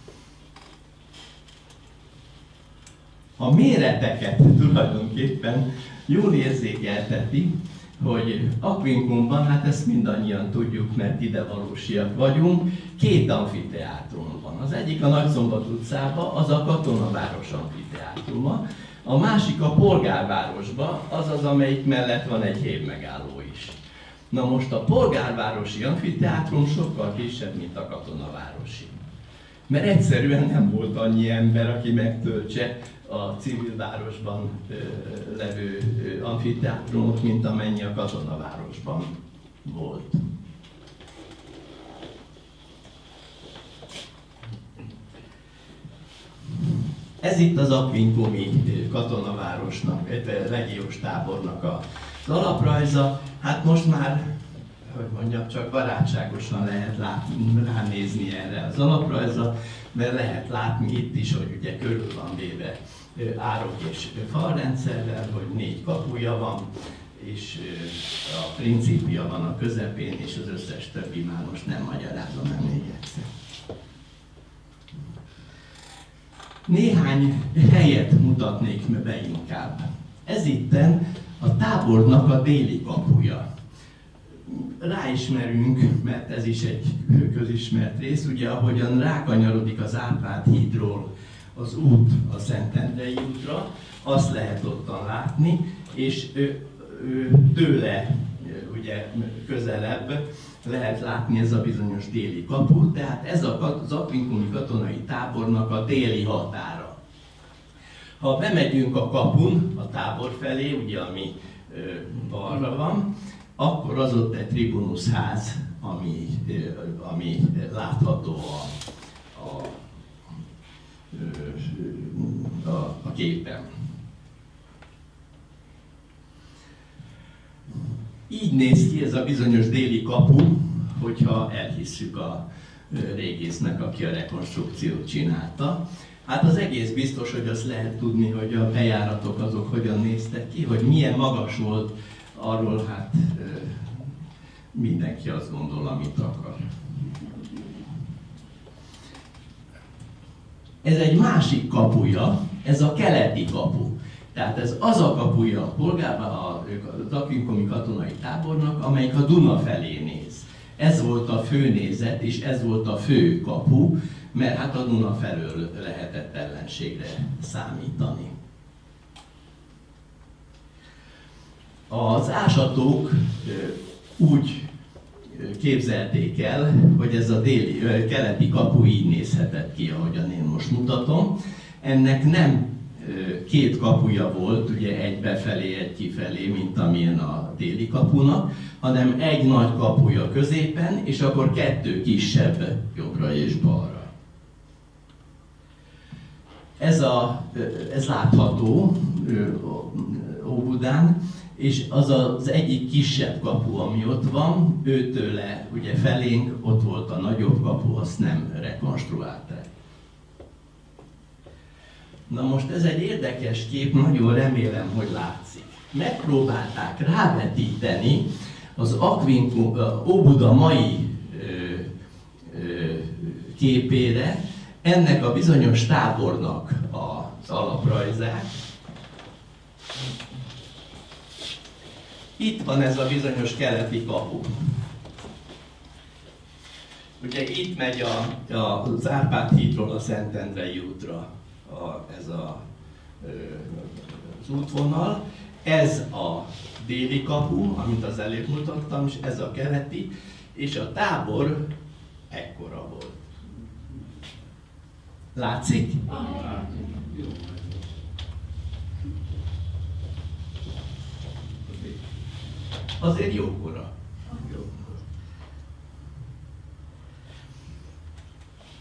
A méreteket tulajdonképpen jól érzékelteti, hogy Aquincumban, hát ezt mindannyian tudjuk, mert idevalósiak vagyunk, két amfiteátrum van. Az egyik a Nagyszombat utcában, az a Katonaváros amfiteátruma, a másik a Polgárvárosban, az az, amelyik mellett van egy hévmegálló is. Na most a polgárvárosi amfiteátrum sokkal kisebb, mint a katonavárosi. Mert egyszerűen nem volt annyi ember, aki megtöltse a civil városban ö, levő ö, amfiteátrumot, mint amennyi a katonavárosban volt. Ez itt az aquincumi katonavárosnak, legiós tábornak az alaprajza. Hát most már, hogy mondjam, csak barátságosan lehet látni, ránézni erre az alaprajzra, mert lehet látni itt is, hogy ugye körül van véve árok és falrendszerrel, hogy négy kapuja van, és a principia van a közepén, és az összes többi már most nem magyarázom el még egyszer. Néhány helyet mutatnék be inkább. Ez itten a tábornak a déli kapuja. Ráismerünk, mert ez is egy közismert rész, ugye ahogyan rákanyarodik az Árpád hídról az út a Szentendrei útra, azt lehet ottan látni, és ő, ő, tőle ugye közelebb lehet látni ez a bizonyos déli kapu, tehát ez az aquincumi katonai tábornak a déli határa. Ha bemegyünk a kapun, a tábor felé, ugye ami ö, balra van, akkor az ott egy tribunus ház, ami, ö, ami látható a, a, ö, a, a képen. Így néz ki ez a bizonyos déli kapu, hogyha elhisszük a régésznek, aki a rekonstrukciót csinálta. Hát az egész biztos, hogy azt lehet tudni, hogy a bejáratok azok hogyan néztek ki, hogy milyen magas volt, arról hát mindenki azt gondol, amit akar. Ez egy másik kapuja, ez a keleti kapu. Tehát ez az a kapuja a polgárban, az aquincumi katonai tábornak, amelyik a Duna felé néz. Ez volt a főnézet, és ez volt a fő kapu, mert hát a Duna felől lehetett ellenségre számítani. Az ásatók úgy képzelték el, hogy ez a déli, keleti kapu így nézhetett ki, ahogyan én most mutatom. Ennek nem két kapuja volt, ugye egy befelé, egy kifelé, mint amilyen a déli kapunak, hanem egy nagy kapuja középen, és akkor kettő kisebb jobbra és balra. Ez, a, ez látható Óbudán, és az az egyik kisebb kapu, ami ott van, őtőle ugye felénk, ott volt a nagyobb kapu, azt nem rekonstruálták. Na most ez egy érdekes kép, nagyon remélem, hogy látszik. Megpróbálták rávetíteni az Aquincum, Óbuda mai ö, ö, képére ennek a bizonyos tábornak az alaprajzát. Itt van ez a bizonyos keleti kapu. Ugye itt megy a, a, az Árpád hídról a Szentendrei útra a, ez a, az útvonal. Ez a déli kapu, amit az előbb mutattam, és ez a keleti, és a tábor ekkora volt. Látszik? Azért jókora. Jó.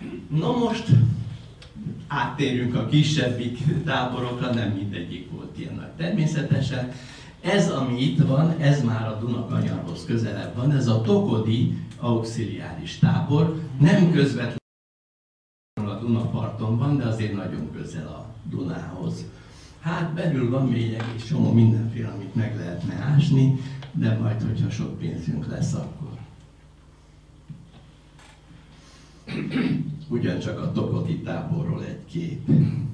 Na most áttérünk a kisebbik táborokra, nem mindegyik volt ilyen nagy természetesen. Ez, ami itt van, ez már a Dunakanyarhoz közelebb van, ez a Tokodi auxiliáris tábor, nem közvetlenül a Dunaparton van, de azért nagyon közel a Dunához. Hát belül van még egész csomó mindenféle, amit meg lehetne ásni, de majd, hogyha sok pénzünk lesz, akkor. Ugyancsak a Tokodi táborról egy kép.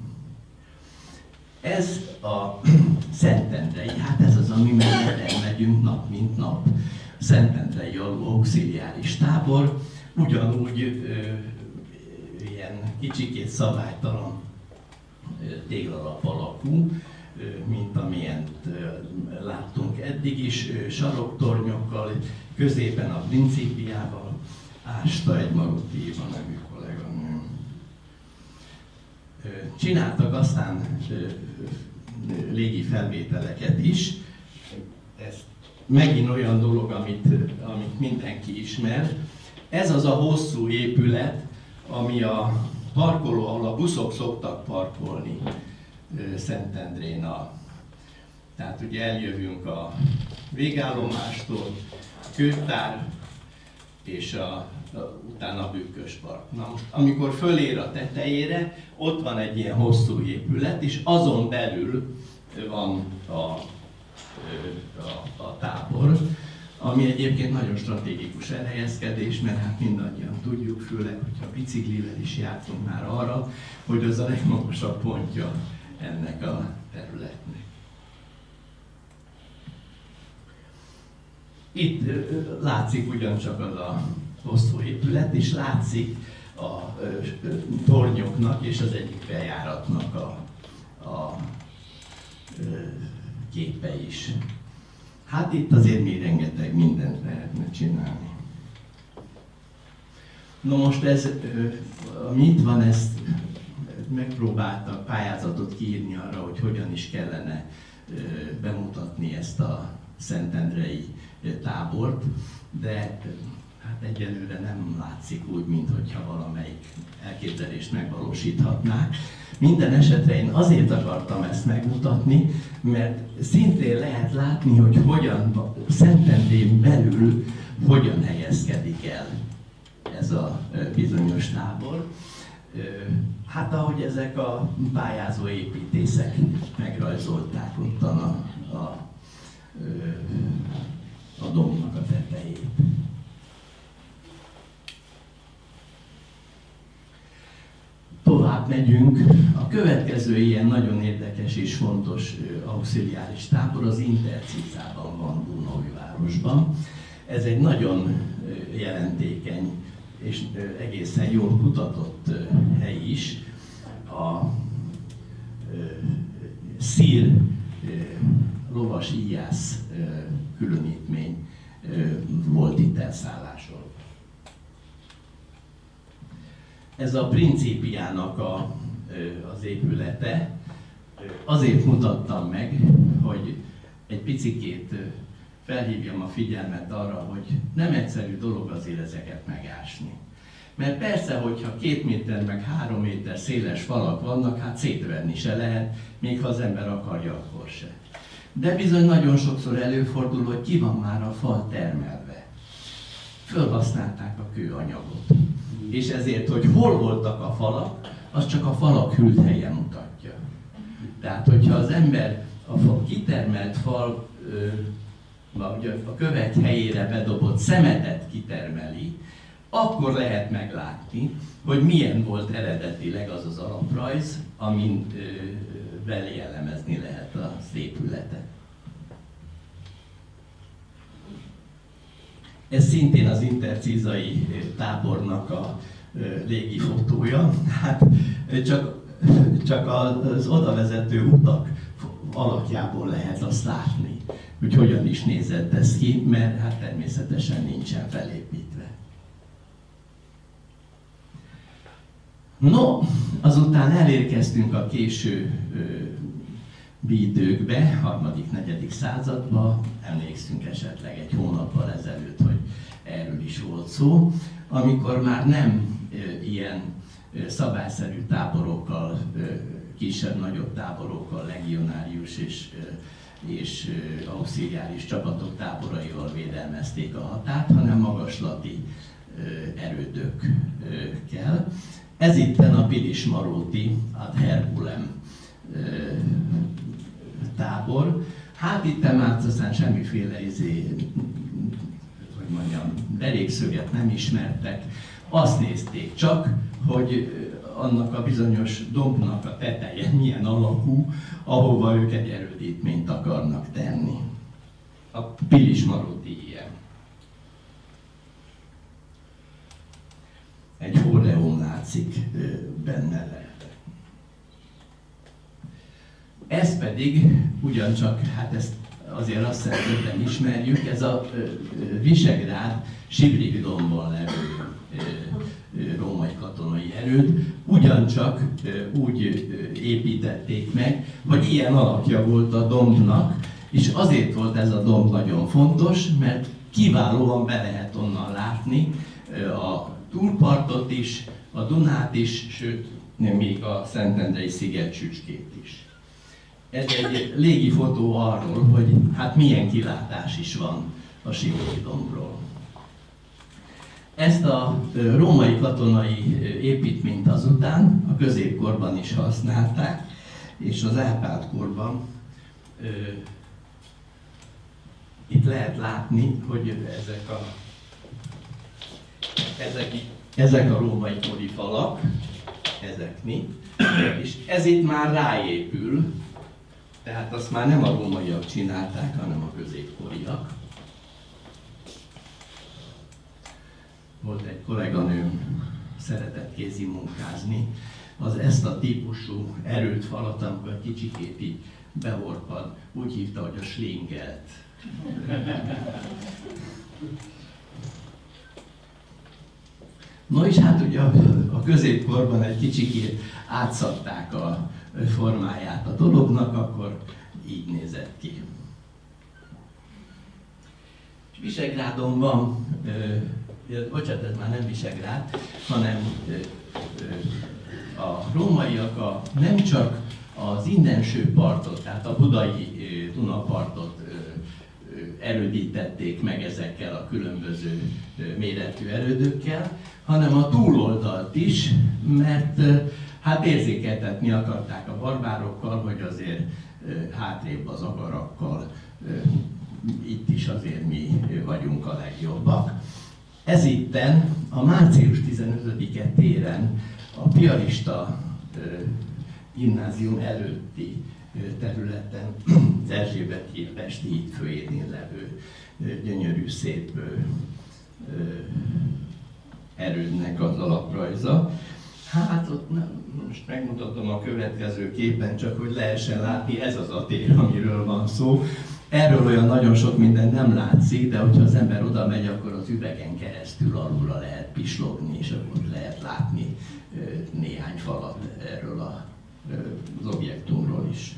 Ez a Szentendrei, hát ez az, ami mellett elmegyünk nap mint nap. Szentendrei auxiliáris tábor, ugyanúgy ö, ilyen kicsikét szabálytalan téglalap alakú, ö, mint amilyent ö, láttunk eddig is, ö, saroktornyokkal, középen a Principiával ásta egy Maruti Éva nevű kolléganő. Csináltak aztán légi felvételeket is. Ez megint olyan dolog, amit, amit mindenki ismer. Ez az a hosszú épület, ami a parkoló, ahol a buszok szoktak parkolni Szentendrén. A, tehát ugye eljövünk a végállomástól, a kötár és a, a, utána a Bükköspark. Na most, amikor fölér a tetejére, ott van egy ilyen hosszú épület, és azon belül van a, a, a tábor, ami egyébként nagyon stratégikus elhelyezkedés, mert hát mindannyian tudjuk, főleg, hogyha biciklivel is jártunk már arra, hogy az a legmagasabb pontja ennek a területnek. Itt látszik ugyancsak az a hosszú épület, és látszik a tornyoknak és az egyik bejáratnak a, a képe is. Hát itt azért még rengeteg mindent lehetne csinálni. No most ez, ami itt van, ezt megpróbáltak pályázatot kiírni arra, hogy hogyan is kellene bemutatni ezt a szentendrei tábort, de hát egyelőre nem látszik úgy, mintha valamelyik elképzelést megvalósíthatnák. Minden esetre én azért akartam ezt megmutatni, mert szintén lehet látni, hogy hogyan Szentendrén belül hogyan helyezkedik el ez a bizonyos tábor. Hát ahogy ezek a pályázó építészek megrajzolták ottan a, a, a dombnak a tetejét. Tovább megyünk. A következő ilyen nagyon érdekes és fontos auxiliáris tábor az Intercizában van, Dunaújvárosban. Ez egy nagyon jelentékeny és egészen jól kutatott hely is. A Szír lovas íjász különítmény volt itt elszállásolva. Ez a Principiának a, az épülete. Azért mutattam meg, hogy egy picikét felhívjam a figyelmet arra, hogy nem egyszerű dolog azért ezeket megásni. Mert persze, hogyha két méter meg három méter széles falak vannak, hát szétverni se lehet, még ha az ember akarja, akkor se. De bizony nagyon sokszor előfordul, hogy ki van már a fal termelve. Fölhasználták a kőanyagot. És ezért, hogy hol voltak a falak, az csak a falak hűlt helye mutatja. Tehát, hogyha az ember a fal, kitermelt fal, vagy a követ helyére bedobott szemetet kitermeli, akkor lehet meglátni, hogy milyen volt eredetileg az az alaprajz, amin belé elemezni lehet az épületet. Ez szintén az intercizai tábornak a régi fotója. Hát csak, csak az odavezető utak alakjából lehet azt látni, hogy hogyan is nézett ez ki, mert hát természetesen nincsen felépítve. No, azután elérkeztünk a késő időkbe, harmadik, negyedik századba, emlékszünk esetleg egy hónappal ezelőtt, hogy erről is volt szó, amikor már nem ilyen szabályszerű táborokkal, kisebb-nagyobb táborokkal, legionárius és, és auxiliáris csapatok táboraival védelmezték a határt, hanem magaslati erődökkel. Ez itten a Pilismaróti ad Herculem tábor. Hát itt már aztán semmiféle izé, hogy mondjam, derékszöget nem ismertek. Azt nézték csak, hogy annak a bizonyos dombnak a teteje milyen alakú, ahova ők egy erődítményt akarnak tenni. A Pilismaróti ilyen. Egy hóreum látszik benne le. Ez pedig ugyancsak, hát ezt azért azt szerintem ismerjük, ez a Visegrád Sibrik-dombon levő római katonai erőd, ugyancsak úgy építették meg, hogy ilyen alakja volt a dombnak, és azért volt ez a domb nagyon fontos, mert kiválóan be lehet onnan látni a túlpartot is, a Dunát is, sőt, még a Szentendrei sziget csücskét is. Ez egy légi fotó arról, hogy hát milyen kilátás is van a Sibrik-dombról. Ezt a római katonai építményt azután a középkorban is használták, és az Árpád-korban ö, itt lehet látni, hogy ezek a, ezek, ezek a római kori falak, ezek mi, és ez itt már ráépül, tehát azt már nem a rómaiak csinálták, hanem a középkoriak. Volt egy kolléganőm, szeretett kézi munkázni, az ezt a típusú erőt falat, amikor kicsikét így bevorpad, úgy hívta, hogy a slingelt. No és hát ugye a középkorban egy kicsikét átszabták a formáját a dolognak, akkor így nézett ki. Visegrádon van, bocsánat, ez már nem Visegrád, hanem a rómaiak a, nem csak az innenső partot, tehát a budai Dunapartot erődítették meg ezekkel a különböző méretű erődökkel, hanem a túloldalt is, mert hát érzékeltetni akarták a barbárokkal, hogy azért hátrébb az agarakkal, itt is azért mi vagyunk a legjobbak. Ez itten a március tizenötödike téren a piarista gimnázium előtti területen, az Erzsébet híd Pesti híd főjénél levő gyönyörű szép erődnek az alaprajza. Hát ott nem, most megmutatom a következő képen, csak hogy lehessen látni, ez az a tér, amiről van szó. Erről olyan nagyon sok minden nem látszik, de hogyha az ember oda megy, akkor az üvegen keresztül alulra lehet pislogni, és akkor lehet látni néhány falat erről a, az objektumról is.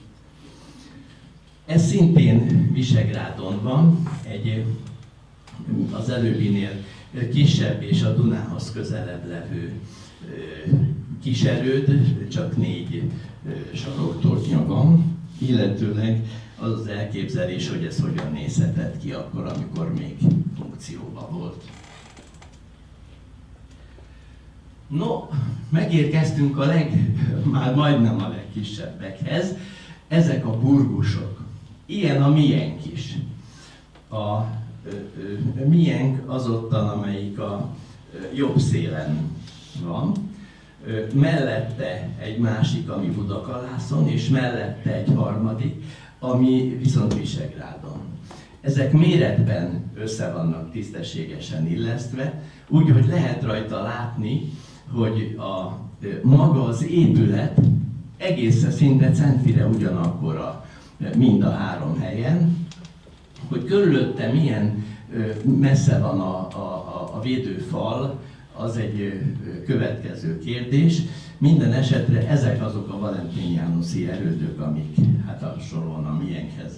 Ez szintén Visegrádon van, egy az előbbinél kisebb és a Dunához közelebb levő kis erőd, csak négy saroktornya van, illetőleg az az elképzelés, hogy ez hogyan nézhetett ki akkor, amikor még funkcióban volt. No, megérkeztünk a leg, már majdnem a legkisebbekhez, ezek a burgusok. Ilyen a miénk is. A ö, ö, miénk az ottan, amelyik a ö, jobb szélen van. Ö, mellette egy másik, ami Budakalászon, és mellette egy harmadik, ami viszont Visegrádon. Ezek méretben össze vannak tisztességesen illesztve, úgy, hogy lehet rajta látni, hogy a, maga az épület egészen szinte centire ugyanakkora mind a három helyen, hogy körülötte milyen messze van a, a, a védőfal, az egy következő kérdés. Minden esetre ezek azok a valentinianuszi erődök, amik hát hasonlóan a miénkhez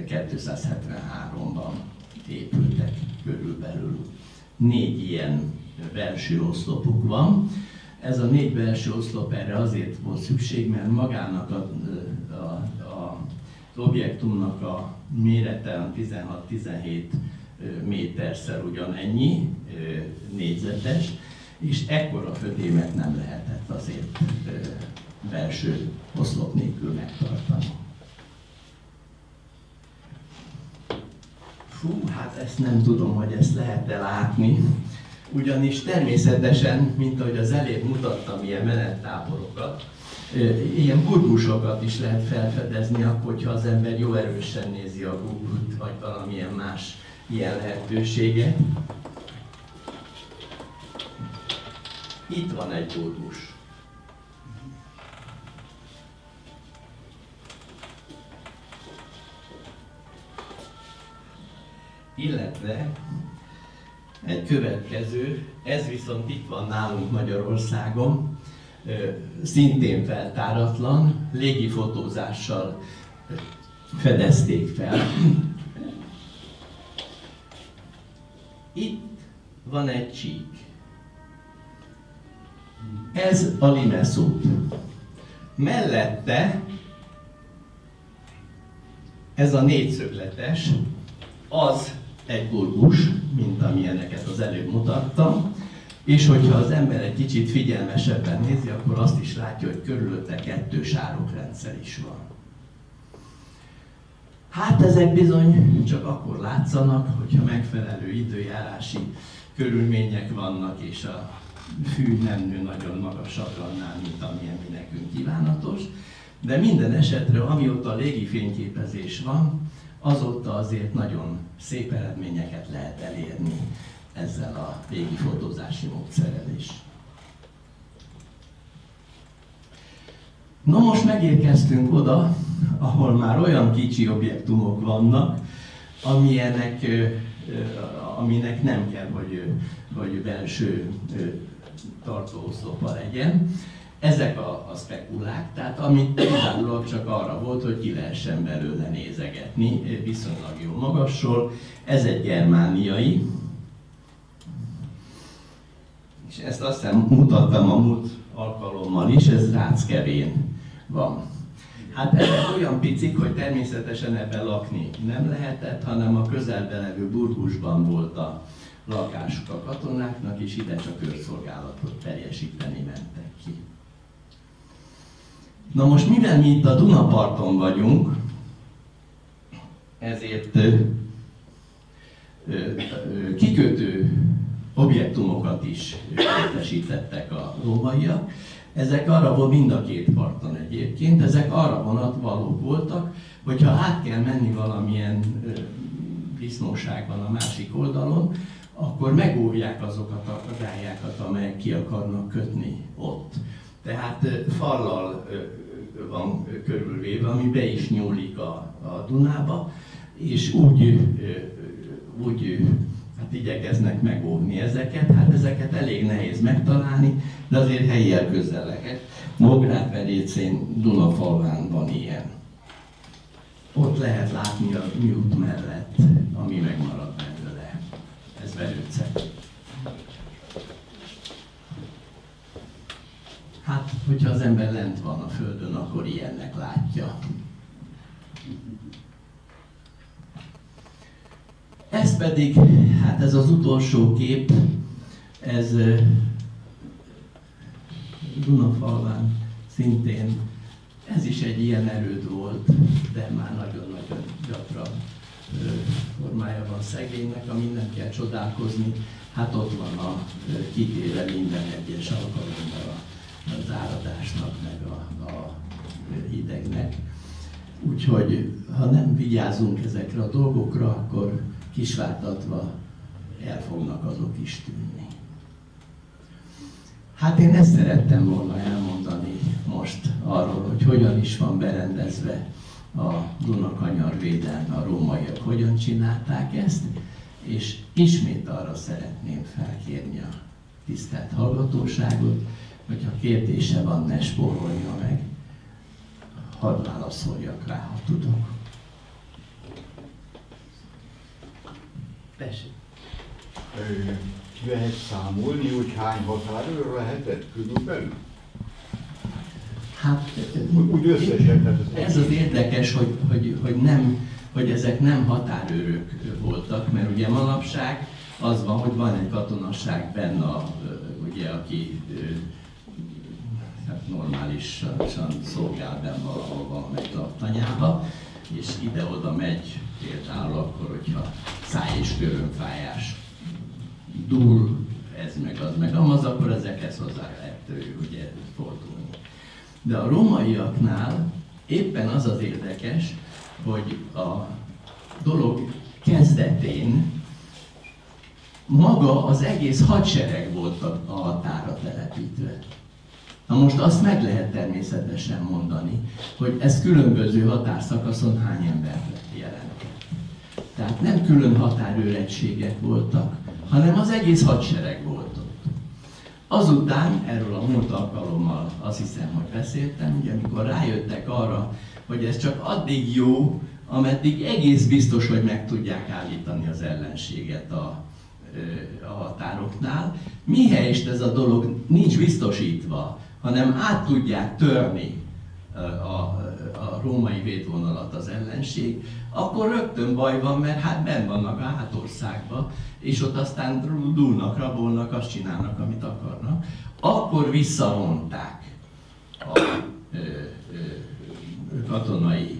kétszázhetvenháromban épültek körülbelül. Négy ilyen belső oszlopuk van. Ez a négy belső oszlop erre azért volt szükség, mert magának a, a, a, az objektumnak a mérete tizenhat-tizenhét méterszer ugyanennyi négyzetes, és ekkora födémet nem lehetett azért belső oszlop nélkül megtartani. Fú, hát ezt nem tudom, hogy ezt lehet-e látni, ugyanis természetesen, mint ahogy az előbb mutattam ilyen menettáborokat, ilyen burgusokat is lehet felfedezni, akkor, hogyha az ember jó erősen nézi a Google-t, vagy valamilyen más ilyen lehetőséget. Itt van egy burgus. Illetve egy következő, ez viszont itt van nálunk Magyarországon, szintén feltáratlan, légifotózással fedezték fel. Itt van egy csík. Ez a Limes út. Mellette ez a négyszögletes, az egy burgus, mint amilyeneket az előbb mutattam, és hogyha az ember egy kicsit figyelmesebben nézi, akkor azt is látja, hogy körülötte kettős árokrendszer is van. Hát ezek bizony csak akkor látszanak, hogyha megfelelő időjárási körülmények vannak, és a fű nem nő nagyon magasabbra annál, mint amilyen mi nekünk kívánatos. De minden esetre, amióta a légifényképezés van, azóta azért nagyon szép eredményeket lehet elérni ezzel a légifotózási módszerrel is. Na most megérkeztünk oda, ahol már olyan kicsi objektumok vannak, amilyenek, aminek nem kell, hogy, hogy belső tartóoszlopa legyen. Ezek a, a spekulák, tehát amit kizárólag csak arra volt, hogy ki lehessen belőle nézegetni viszonylag jó magasról. Ez egy germániai, és ezt azt hiszem mutattam a múlt alkalommal is, ez Ráckevén van. Hát ezek olyan picik, hogy természetesen ebben lakni nem lehetett, hanem a közelben levő Burgusban volt a lakásuk a katonáknak, és ide csak őrszolgálatot teljesíteni mentek ki. Na most mivel mi itt a Dunaparton vagyunk, ezért ö, ö, ö, kikötő objektumokat is létesítettek a rómaiak. Ezek arra volt mind a két parton egyébként, ezek arra vonatvalók voltak, hogyha át kell menni valamilyen ö, disznóságban a másik oldalon, akkor megóvják azokat a gályákat, amelyek ki akarnak kötni ott. Tehát fallal van körülvéve, ami be is nyúlik a, a Dunába, és úgy, úgy hát igyekeznek megóvni ezeket. Hát ezeket elég nehéz megtalálni, de azért helyiel közel lehet. Nógrád-Verécén, Dunafalván van ilyen. Ott lehet látni a műút mellett, ami megmarad belőle. Ez Verőce. Hát, hogyha az ember lent van a földön, akkor ilyennek látja. Ez pedig, hát ez az utolsó kép, ez Dunafalván szintén, ez is egy ilyen erőd volt, de már nagyon-nagyon gyakran formája van szegénynek, amin nem kell csodálkozni. Hát ott van a kitéve minden egyes alkalommal az áradásnak, meg a, a hidegnek. Úgyhogy ha nem vigyázunk ezekre a dolgokra, akkor kisvártatva el fognak azok is tűnni. Hát én ezt szerettem volna elmondani most arról, hogy hogyan is van berendezve a Duna-kanyar védelme, a rómaiak hogyan csinálták ezt, és ismét arra szeretném felkérni a tisztelt hallgatóságot, hogyha kérdése van, ne spórolja meg, hadd válaszoljak rá, ha tudok. Tessék. lehet számolni, hogy hány határőr lehetett körülbelül? Hát, úgy összesen, tehát ez, ez az érdekes, hogy, hogy, hogy, nem, hogy ezek nem határőrök voltak, mert ugye manapság az van, hogy van egy katonasság benne, ugye, aki hát normálisan szolgál benne valahol megy tartanyába, és ide-oda megy például akkor, hogyha száj- és körömfájás dúl, ez meg az meg amaz, akkor ezekhez hozzá lehet ugye fordulni. De a rómaiaknál éppen az az érdekes, hogy a dolog kezdetén maga az egész hadsereg volt a határa telepítve. Na most azt meg lehet természetesen mondani, hogy ez különböző határszakaszon hány embert jelentett. Tehát nem külön határőregységek voltak, hanem az egész hadsereg volt ott. Azután, erről a múlt alkalommal azt hiszem, hogy beszéltem, ugye amikor rájöttek arra, hogy ez csak addig jó, ameddig egész biztos, hogy meg tudják állítani az ellenséget a, a határoknál. Mihelyest ez a dolog nincs biztosítva, hanem át tudják törni a, a, a római védvonalat az ellenség, akkor rögtön baj van, mert hát benn vannak a hátországban, és ott aztán dúlnak, rabolnak, azt csinálnak, amit akarnak. Akkor visszavonták a ö, ö, katonai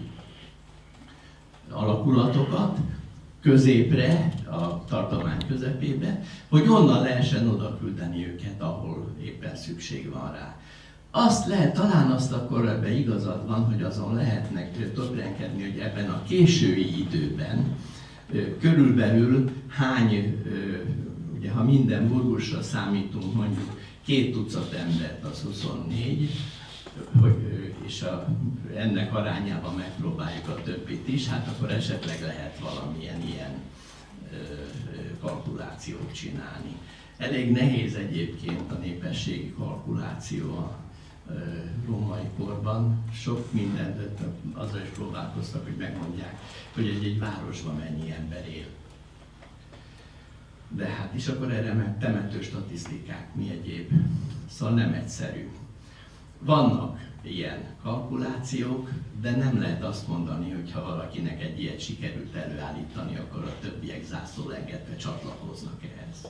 alakulatokat középre, a tartomány közepébe, hogy onnan lehessen oda küldeni őket, ahol éppen szükség van rá. Azt lehet, talán azt akkor ebben igazad van, hogy azon lehetnek töbrenkedni, hogy ebben a késői időben körülbelül hány, ugye ha minden burgusra számítunk mondjuk két tucat embert, az huszonnégy, és a, ennek arányában megpróbáljuk a többit is, hát akkor esetleg lehet valamilyen ilyen kalkulációt csinálni. Elég nehéz egyébként a népességi kalkuláció a római korban. Sok mindent azzal is próbálkoztak, hogy megmondják, hogy egy-egy városban mennyi ember él. De hát és akkor erre meg temető statisztikák, mi egyéb. Szóval nem egyszerű. Vannak ilyen kalkulációk, de nem lehet azt mondani, hogy ha valakinek egy ilyet sikerült előállítani, akkor a többiek zászlólengetve csatlakoznak ehhez.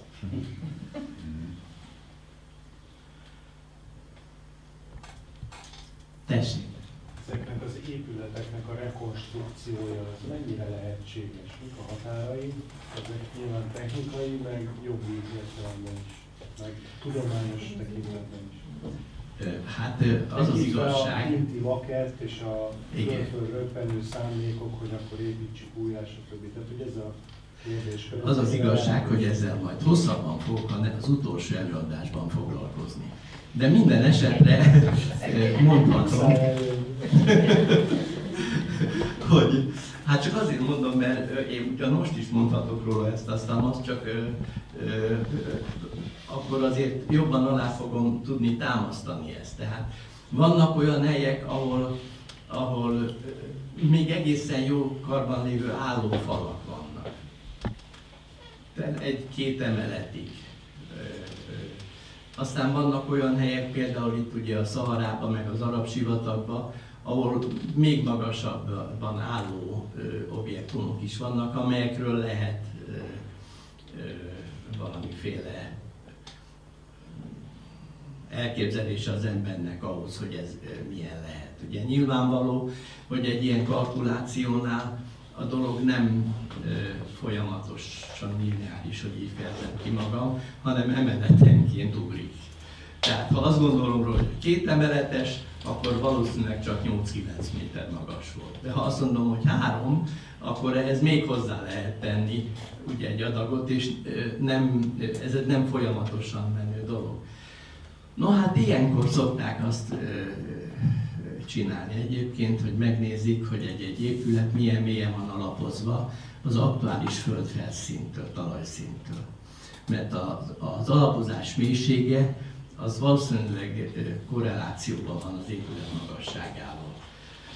Tessék! Ezeknek az épületeknek a rekonstrukciója az mennyire lehetséges? Mik a határai? Ezek nyilván technikai, meg jogi értelemben is, meg tudományos tekintetben is. Hát az az igazság... A kinti vakert és a földről röppenő számlékok, hogy akkor építsük újjá, stb. Tehát, hogy ez a kérdés... Az az igazság, hogy ezzel majd hosszabban fogok az utolsó előadásban foglalkozni. De minden esetre mondhatom, hogy hát csak azért mondom, mert én ugyan most is mondhatok róla ezt, aztán azt csak ö, ö, akkor azért jobban alá fogom tudni támasztani ezt. Tehát vannak olyan helyek, ahol, ahol még egészen jó karban lévő állófalak vannak. Tehát egy-két emeletig. Aztán vannak olyan helyek, például itt ugye a Szaharában, meg az arab sivatagban, ahol még magasabban álló ö, objektumok is vannak, amelyekről lehet ö, ö, valamiféle elképzelése az embernek ahhoz, hogy ez ö, milyen lehet. Ugye nyilvánvaló, hogy egy ilyen kalkulációnál a dolog nem ö, folyamatosan lineáris, hogy így fejezem ki magam, hanem emeletenként ugrik. Tehát ha azt gondolom róla, hogy két emeletes, akkor valószínűleg csak nyolc-kilenc méter magas volt. De ha azt mondom, hogy három, akkor ehhez még hozzá lehet tenni ugye egy adagot, és nem, ez egy nem folyamatosan menő dolog. No hát ilyenkor szokták azt csinálni egyébként, hogy megnézik, hogy egy-egy épület milyen mélyen van alapozva az aktuális földfelszíntől, talajszíntől. Mert az, az alapozás mélysége az valószínűleg korrelációban van az épület magasságával.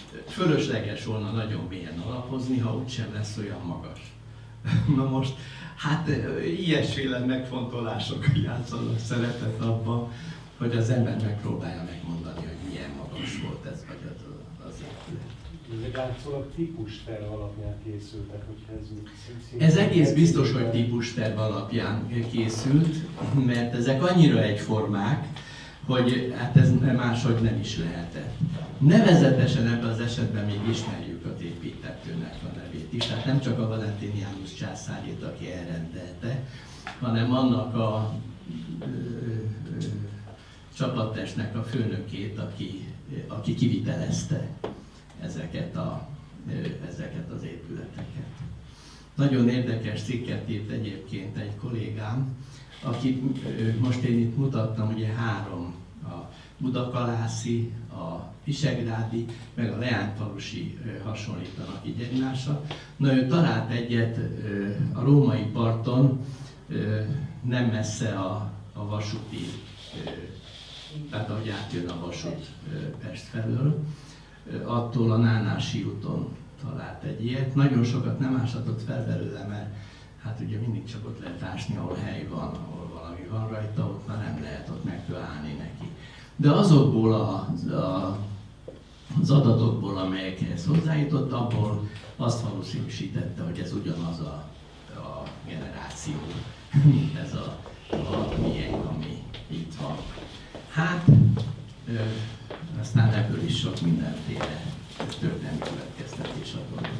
Fölösleges volna nagyon mélyen alapozni, ha úgysem lesz olyan magas. Na most, Hát ilyesféle megfontolások játszanak szerepet abban, hogy az ember megpróbálja megmondani, hogy milyen magas volt ez vagy az, az épület. Ezek látszólag típusterv alapján készültek, hogyha ez szintén... Ez egész biztos, hogy típusterv alapján készült, mert ezek annyira egyformák, hogy hát ez máshogy nem is lehetett. Nevezetesen ebben az esetben még ismerjük az építtetőnek a nevét is, tehát nem csak a Valentinianus császárét, aki elrendelte, hanem annak a ö, ö, csapattestnek a főnökét, aki, aki kivitelezte ezeket, a, ö, ezeket az épületeket. Nagyon érdekes cikket írt egyébként egy kollégám, akit most én itt mutattam, ugye három, a budakalászi, a visegrádi, meg a leányfalusi hasonlítanak így egymásra. Na, ő talált egyet a római parton, nem messze a, a vasúti, tehát ahogy átjön a vasút Pest felől, attól a Nánási úton talált egy ilyet. Nagyon sokat nem áshatott fel belőle, mert hát ugye mindig csak ott lehet ásni, ahol hely van, ahol valami van rajta, ott már nem lehet, ott meg kell állni neki. De azokból a, a, az adatokból, amelyekhez hozzájutott, abból azt valószínűsítette, hogy ez ugyanaz a, a generáció, mint ez a, a miénk, ami itt van. Hát, ö, aztán ebből is sok mindenféle történelmi következtetés adódott.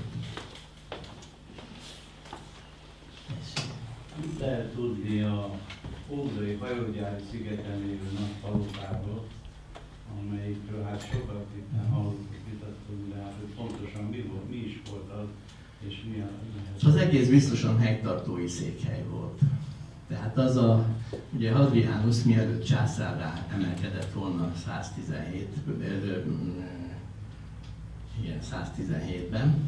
Mit lehet tudni a Ózdai hajógyári szigeten lévő nagy palotáról, amelyikről hát sokat itt hallottuk, vitattunk, de hát pontosan mi volt, mi is volt az, és mi a... Az egész biztosan helytartói székhely volt. Tehát az a, ugye Hadrianus mielőtt császárrá emelkedett volna száztizenhét, igen, száztizenhétben,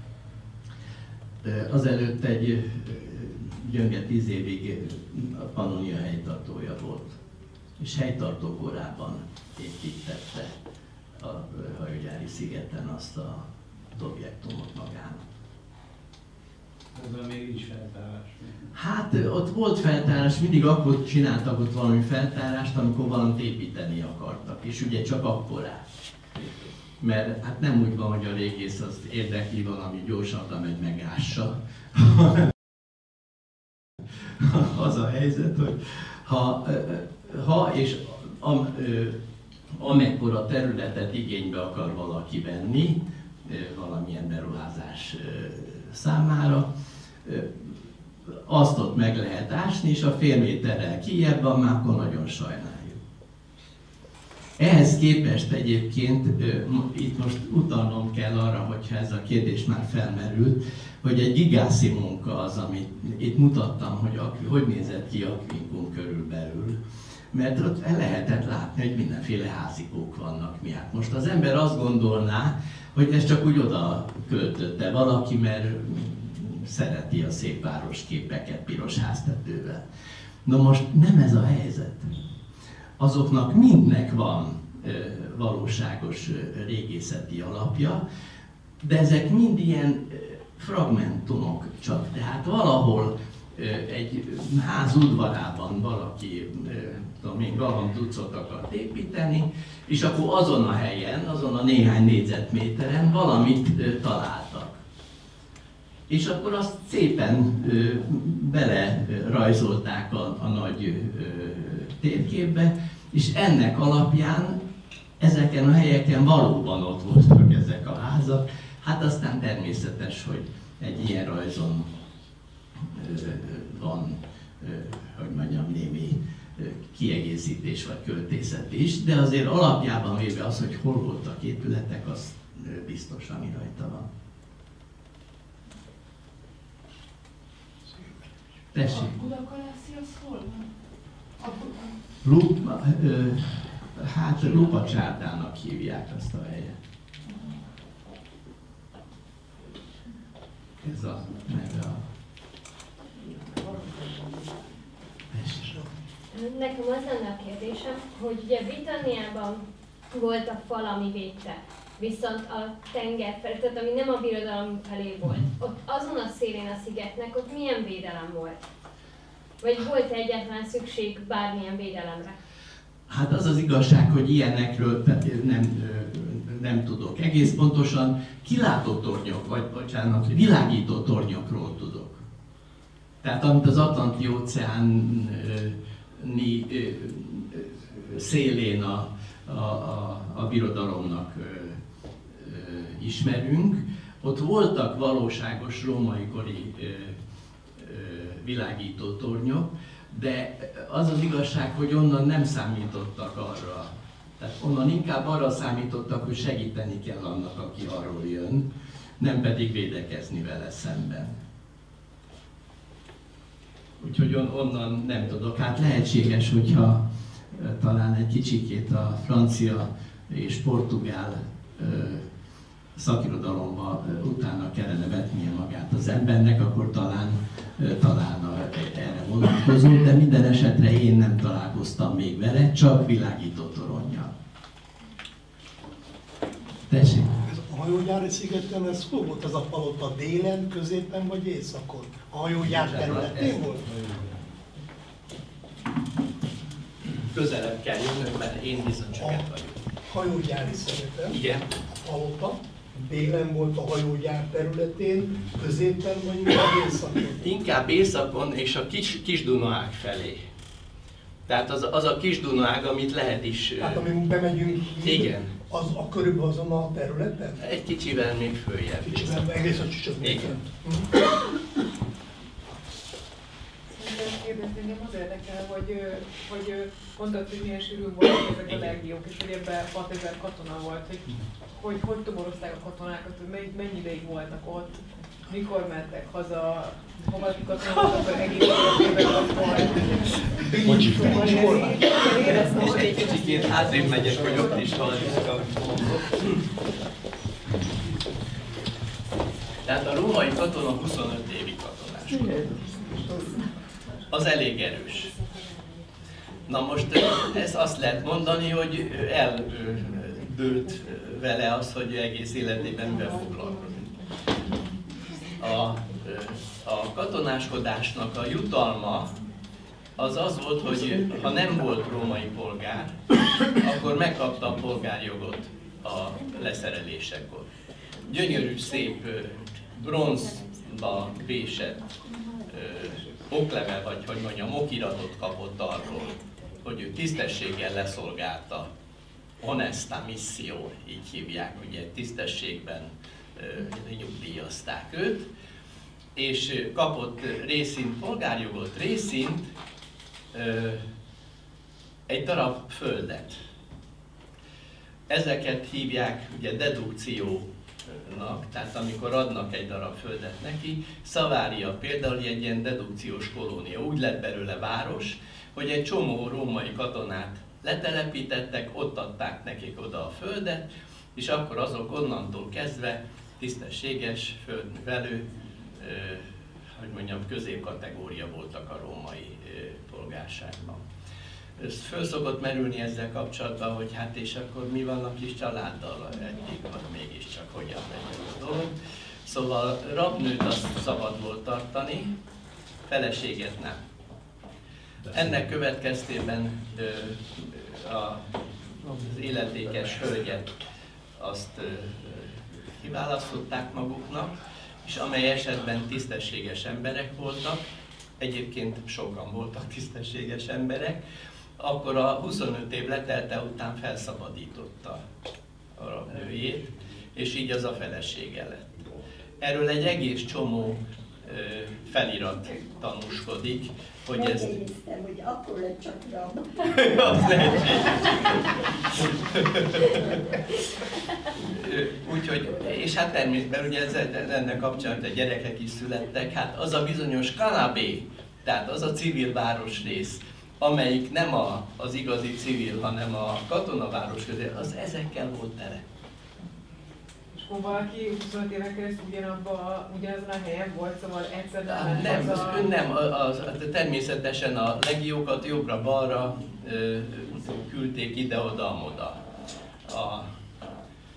azelőtt egy gyönge tíz évig a Pannonia helytartója volt. És helytartó korában építette a hajógyári szigeten azt a objektumot magának. Ezzel még nincs feltárás. Hát ott volt feltárás, mindig akkor csináltak ott valami feltárást, amikor valamit építeni akartak, és ugye csak akkorát. Mert hát nem úgy van, hogy a régész az érdekli valami gyorsan, megy megássa. Az a helyzet, hogy ha, ha és am, amekkora területet igénybe akar valaki venni, valamilyen beruházás számára, azt ott meg lehet ásni, és a fél méterrel kijebb van, már akkor nagyon sajnáljuk. Ehhez képest egyébként, itt most utalnom kell arra, hogyha ez a kérdés már felmerült, hogy egy gigászi munka az, amit itt mutattam, hogy hogy nézett ki Aquincum körülbelül. Mert ott lehetett látni, hogy mindenféle házikók vannak miatt. Most az ember azt gondolná, hogy ez csak úgy oda költötte valaki, mert szereti a szép városképeket piros háztetővel. No most nem ez a helyzet. Azoknak mindnek van ö, valóságos ö, régészeti alapja, de ezek mind ilyen ö, fragmentumok csak. Tehát valahol ö, egy ház udvarában valaki, ö, tudom én, galamducot akart építeni, és akkor azon a helyen, azon a néhány négyzetméteren valamit ö, találtak. És akkor azt szépen ö, bele rajzolták a, a nagy ö, térképbe, és ennek alapján ezeken a helyeken valóban ott voltak ezek a házak. Hát aztán természetes, hogy egy ilyen rajzon ö, van, ö, hogy mondjam, némi ö, kiegészítés vagy költészet is, de azért alapjában véve az, hogy hol voltak épületek, az ö, biztos, ami rajta van. Tessék. A Budakalászi az hol van? Lupa, ö, hát Lupacsárdának hívják azt a helyet. Ez a neve a... Nekem az lenne a kérdésem, hogy ugye Britanniában volt a fal, ami védte Viszont a tenger felé, tehát ami nem a birodalom felé volt, ott azon a szélén a szigetnek ott milyen védelem volt? Vagy volt -e egyáltalán szükség bármilyen védelemre? Hát az az igazság, hogy ilyenekről nem, nem tudok. Egész pontosan kilátó tornyok, vagy bocsánat, világító tornyokról tudok. Tehát amit az Atlanti-óceáni szélén a, a, a, a birodalomnak ismerünk, ott voltak valóságos római kori világító tornyok, de az az igazság, hogy onnan nem számítottak arra. Tehát onnan inkább arra számítottak, hogy segíteni kell annak, aki arról jön, nem pedig védekezni vele szemben. Úgyhogy on, onnan nem tudok. Hát lehetséges, hogyha talán egy kicsikét a francia és portugál szakirodalomba utána kellene vetnie magát az embernek, akkor talán találna erre vonatkozó, de minden esetre én nem találkoztam még vele, csak világító toronnyal. Tessék? Ez a hajógyári szigeten, ez hol volt ez a palota? Délen, középen vagy északon? A hajógyár területén volt? Közelebb kell jönnöm, mert én bizony csak egy vagyok. Hajógyári szigeten? Igen. A palota? Délen volt a hajógyár területén, középen vagy még északon? Inkább északon és a kis, kis Dunaág felé. Tehát az, az a kis Dunaág, amit lehet is... Tehát amíg bemegyünk, igen. Az a körülbelül azon a területen? Egy kicsivel még följebb. Kicsivel, egész a csücsök. Igen. Engem az érdekel, hogy, hogy mondtad, hogy milyen sűrűn voltak ezek a legiók, és hogy ebben hatezer katona volt, hogy hogy, hogy toborozták a katonákat, hogy mennyi ideig voltak ott, mikor mentek haza, ha valaki katona volt, akkor egész életében ott volt. Most egy kicsikét hátrébb megyek, hogy ott is halljuk. Tehát a római katona huszonöt évig katonáskodott. Az elég erős. Na most ez azt lehet mondani, hogy elbőlt vele az, hogy egész életében mivel foglalkozik. A, a katonáskodásnak a jutalma az az volt, hogy ha nem volt római polgár, akkor megkapta a polgárjogot a leszerelésekor. Gyönyörű, szép bronzba vésett oklevel, vagy hogy mondjam, okiratot kapott arról, hogy ő tisztességgel leszolgálta. Honesta missio, így hívják, ugye tisztességben uh, nyugdíjazták őt, és kapott részint polgárjogot, részint uh, egy darab földet. Ezeket hívják ugye dedukciónak, tehát amikor adnak egy darab földet neki, Szavária például egy ilyen dedukciós kolónia, úgy lett belőle város, hogy egy csomó római katonát letelepítettek, ott adták nekik oda a földet, és akkor azok onnantól kezdve tisztességes, földművelő, eh, hogy mondjam, középkategória voltak a római eh, polgárságban. Ez föl szokott merülni ezzel kapcsolatban, hogy hát és akkor mi van a kis családdal eddig, vagy mégiscsak hogyan megy a dolog. Szóval rabnőt azt szabad volt tartani, feleséget nem. Ennek következtében ö, a, az illetékes hölgyet azt ö, kiválasztották maguknak, és amely esetben tisztességes emberek voltak, egyébként sokan voltak tisztességes emberek, akkor a huszonöt év letelte után felszabadította a rabnőjét, és így az a felesége lett. Erről egy egész csomó ö, felirat tanúskodik, hogy ez... Megnéztem, hogy akkor lett csak rab. Az Úgyhogy, és hát természetesen ugye ez, ennek kapcsolatban a gyerekek is születtek, hát az a bizonyos Kanabé, tehát az a civil városrész, amelyik nem a, az igazi civil, hanem a katonaváros közé, az ezekkel volt tele. És akkor valaki huszonöt éven keresztül ugyanabban, ugyanazon a helyen volt, szóval egyszer nem Nem, az a... nem a, a, természetesen a legiókat jobbra-balra küldték ide-oda-amoda. A,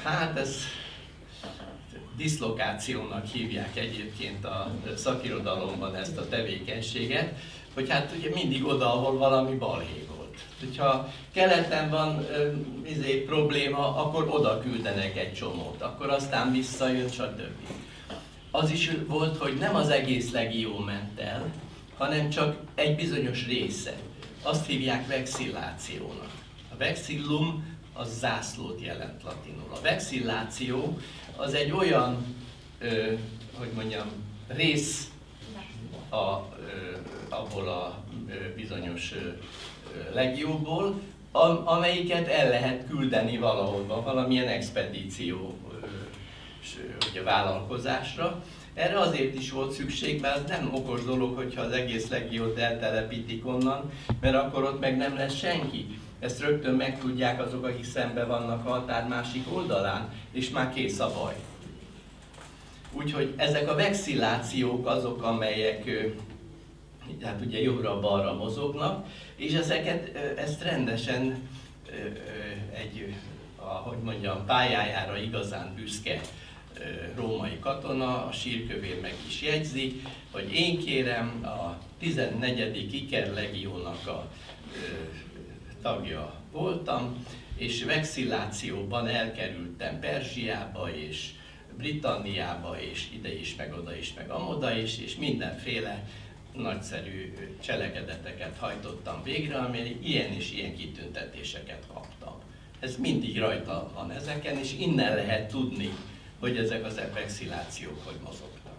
Hát ez diszlokációnak hívják egyébként a szakirodalomban ezt a tevékenységet, hogy hát ugye mindig oda, ahol valami balhé volt. Hogyha keleten van izé, probléma, akkor oda küldenek egy csomót, akkor aztán visszajön, stb. Az is volt, hogy nem az egész legió ment el, hanem csak egy bizonyos része. Azt hívják vexillációnak. A vexillum az zászlót jelent latinul. A vexilláció az egy olyan, ö, hogy mondjam, rész a, ö, abból a ö, bizonyos ö, legióból, am, amelyiket el lehet küldeni valahova, valamilyen expedíció ö, ö, vállalkozásra. Erre azért is volt szükség, mert az nem okos dolog, hogyha az egész legiót eltelepítik onnan, mert akkor ott meg nem lesz senki. Ezt rögtön megtudják azok, akik szembe vannak a határ másik oldalán, és már kész a baj. Úgyhogy ezek a vexillációk azok, amelyek hát ugye jobbra-balra mozognak, és ezeket, ezt rendesen egy, ahogy mondjam, pályájára igazán büszke római katona, a sírkövér meg is jegyzi, hogy én kérem, a tizennegyedik ikerlegiónak a tagja voltam, és vexillációban elkerültem Perzsiába és Britanniába, és ide is, meg oda is, meg amoda is, és mindenféle nagyszerű cselekedeteket hajtottam végre, amely ilyen és ilyen kitüntetéseket kaptam. Ez mindig rajta van ezeken, és innen lehet tudni, hogy ezek az vexillációk hogy mozognak.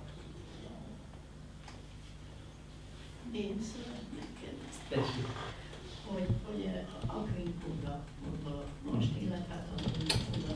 Én szeretnék kérdezni, hogy ugye Agricola most, illetve az Agricola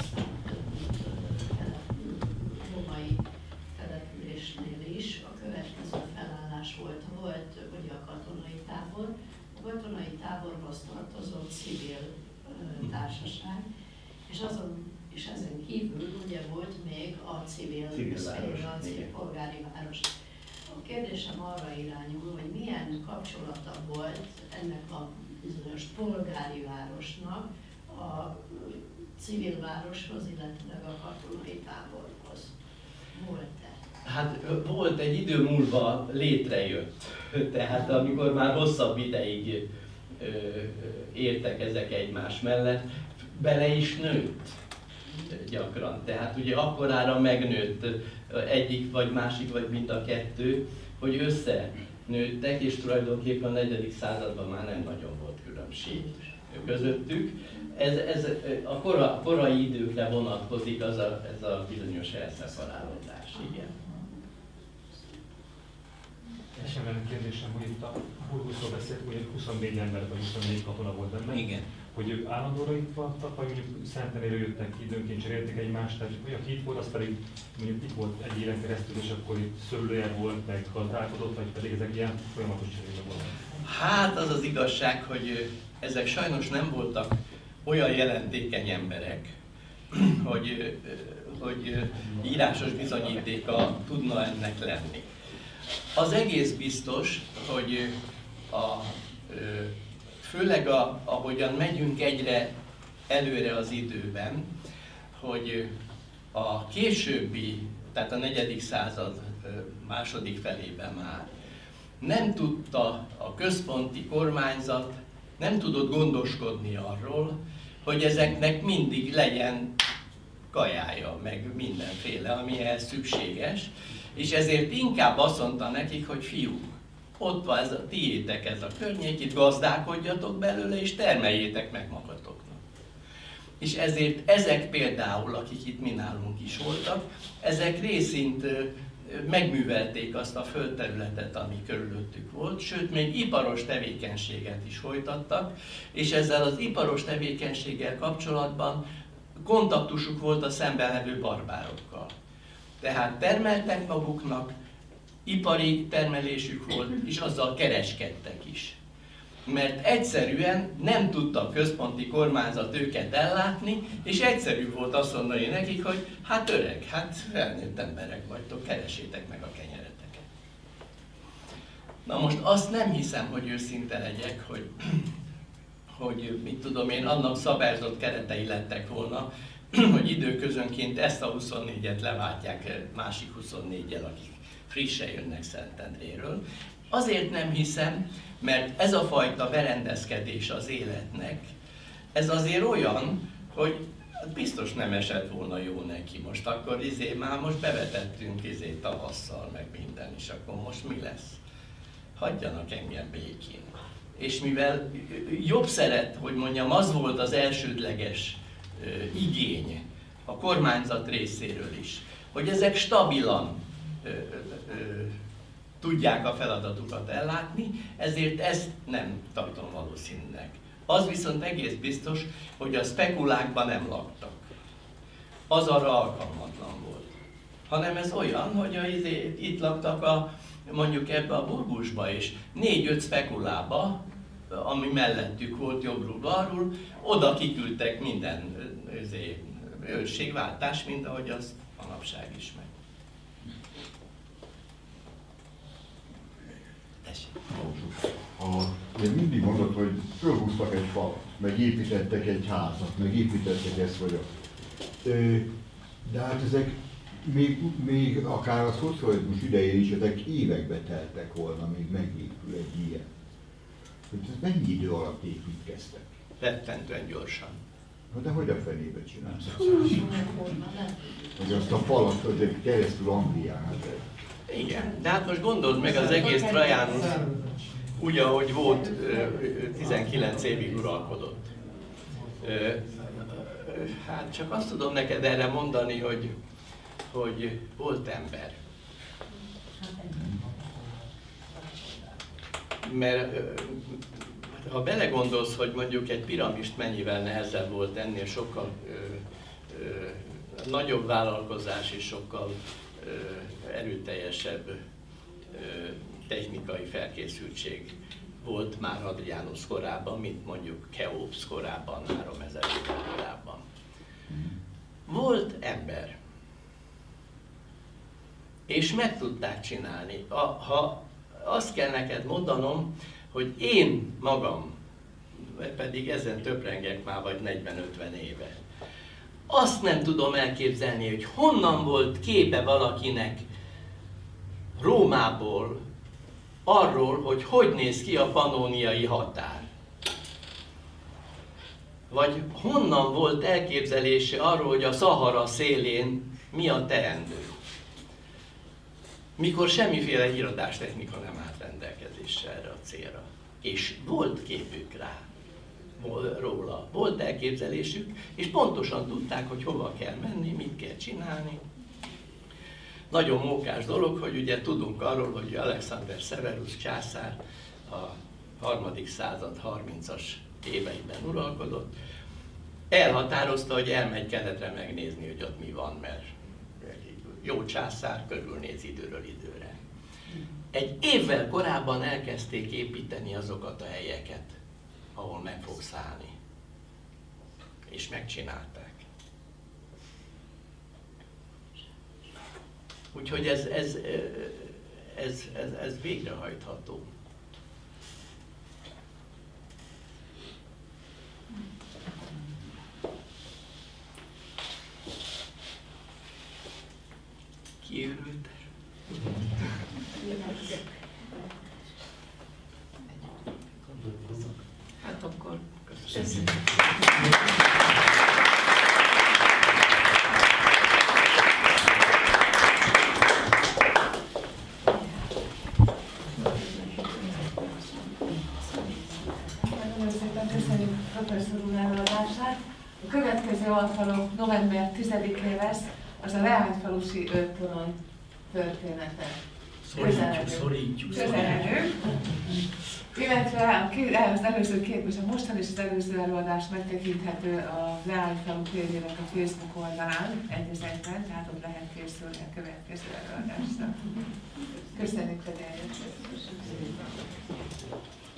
római településnél is a következő felállás volt. Volt ugye a katonai tábor, a katonai táborhoz tartozó civil társaság, és azon és ezen kívül ugye volt még a civil, civil szféra, a civil polgári város. A kérdésem arra irányul, hogy milyen kapcsolata volt ennek a bizonyos polgári városnak a civil városhoz, illetve a katonai táborhoz. Volt-e? Hát volt, egy idő múlva létrejött. Tehát amikor már hosszabb ideig ö, értek ezek egymás mellett, bele is nőtt gyakran. Tehát ugye akkorára megnőtt egyik vagy másik, vagy mind a kettő, hogy összenőttek, és tulajdonképpen a negyedik században már nem nagyon volt különbség közöttük. Ez, ez a kora, korai időkre vonatkozik az a, ez a bizonyos elszeparálódás, igen. Esemben kérdésem, hogy itt a Burguszról beszélt, hogy huszonnégy ember vagy huszonnégy katona volt benne. Igen. Hogy ők állandóra itt voltak, vagy mondjuk Szentenéről jöttek ki, időnként cserélték egymást, tehát hogy aki itt volt, az pedig mondjuk itt volt egy éven keresztül, és akkor itt szőlője volt, meg gazdálkodott, vagy pedig ezek ilyen folyamatos cserébe voltak? Hát az az igazság, hogy ezek sajnos nem voltak olyan jelentékeny emberek, hogy, hogy írásos bizonyítéka tudna ennek lenni. Az egész biztos, hogy a, főleg a, ahogyan megyünk egyre előre az időben, hogy a későbbi, tehát a negyedik század második felében már nem tudta a központi kormányzat, nem tudott gondoskodni arról, hogy ezeknek mindig legyen kajája, meg mindenféle, ami ehhez szükséges, és ezért inkább azt mondta nekik, hogy fiúk, ott van ez a tiétek, ez a környék, itt gazdálkodjatok belőle, és termeljétek meg magatoknak. És ezért ezek például, akik itt mi nálunk is voltak, ezek részint megművelték azt a földterületet, ami körülöttük volt, sőt, még iparos tevékenységet is folytattak, és ezzel az iparos tevékenységgel kapcsolatban kontaktusuk volt a szemben levő barbárokkal. Tehát termeltek maguknak, ipari termelésük volt, és azzal kereskedtek is. Mert egyszerűen nem tudta a központi kormányzat őket ellátni, és egyszerű volt azt mondani nekik, hogy hát öreg, hát felnőtt emberek vagytok, keresétek meg a kenyereteket. Na most azt nem hiszem, hogy őszinte legyek, hogy, hogy mit tudom én, annak szabályozott keretei lettek volna, hogy időközönként ezt a huszonnégyet leváltják másik huszonnégyel, akik frissen jönnek Szentendréről. Azért nem hiszem, mert ez a fajta berendezkedés az életnek, ez azért olyan, hogy biztos nem esett volna jó neki. Most akkor izé, már most bevetettünk izé tavasszal, meg minden, és akkor most mi lesz? Hagyjanak engem békén. És mivel jobb szeret, hogy mondjam, az volt az elsődleges ö, igény a kormányzat részéről is, hogy ezek stabilan ö, ö, ö, tudják a feladatukat ellátni, ezért ezt nem tartom valószínűnek. Az viszont egész biztos, hogy a spekulákban nem laktak. Az arra alkalmatlan volt. Hanem ez olyan, hogy a, itt laktak a, mondjuk ebbe a Burbusba is, négy-öt spekulába, ami mellettük volt jobbról-balról, oda kiküldtek minden őrségváltás, mint ahogy az manapság is megy. A, én mindig mondod, hogy fölhúztak egy falat, meg építettek egy házat, meg építettek ezt vagy azt. De hát ezek még, még akár a szocializmus idején is ezek évekbe teltek volna, még megépül egy ilyen. Ez mennyi idő alatt építkeztek? Rettentően gyorsan. Na de hogy a fenébe csináltak? Hogy azt a falat azért keresztül Anglián. Hát igen, de hát most gondold meg az egész Trajanus, úgy, ahogy volt, tizenkilenc évig uralkodott. Hát csak azt tudom neked erre mondani, hogy, hogy volt ember. Mert ha belegondolsz, hogy mondjuk egy piramist mennyivel nehezebb volt ennél, sokkal ö, ö, nagyobb vállalkozás és sokkal ö, erőteljesebb ö, technikai felkészültség volt már Hadrianus korában, mint mondjuk Cheops korában, háromezer évvel korábban. Volt ember. És meg tudták csinálni. A, ha azt kell neked mondanom, hogy én magam, pedig ezen töprengek már vagy negyven-ötven éve, azt nem tudom elképzelni, hogy honnan volt képe valakinek Rómából arról, hogy hogy néz ki a pannóniai határ. Vagy honnan volt elképzelése arról, hogy a Szahara szélén mi a teendő. Mikor semmiféle íradástechnika nem állt rendelkezésre erre a célra. És volt képük rá, róla, volt elképzelésük, és pontosan tudták, hogy hova kell menni, mit kell csinálni. Nagyon mókás dolog, hogy ugye tudunk arról, hogy Alexander Severus császár a harmadik század harmincas éveiben uralkodott, elhatározta, hogy elmegy keletre megnézni, hogy ott mi van, mert jó császár körülnéz időről időre. Egy évvel korábban elkezdték építeni azokat a helyeket, ahol meg fog szállni. És megcsinálták. Úgyhogy ez, ez, ez, ez, ez végrehajtható. Kiürült. Hát akkor köszönöm. Nagyon szépen köszönjük professzor úr előadását. A következő alkalom november tizedikén lesz, az a Leányfalusi őrtorony története. Szorítjuk, szorítjuk, Közeledő. Illetve az előző két, és a mostani és az előző előadás megtekinthető a Leányfalu tévének a Facebook oldalán egyezetben, tehát ott lehet készülni a következő előadásra. Köszönjük, hogy eljöttél.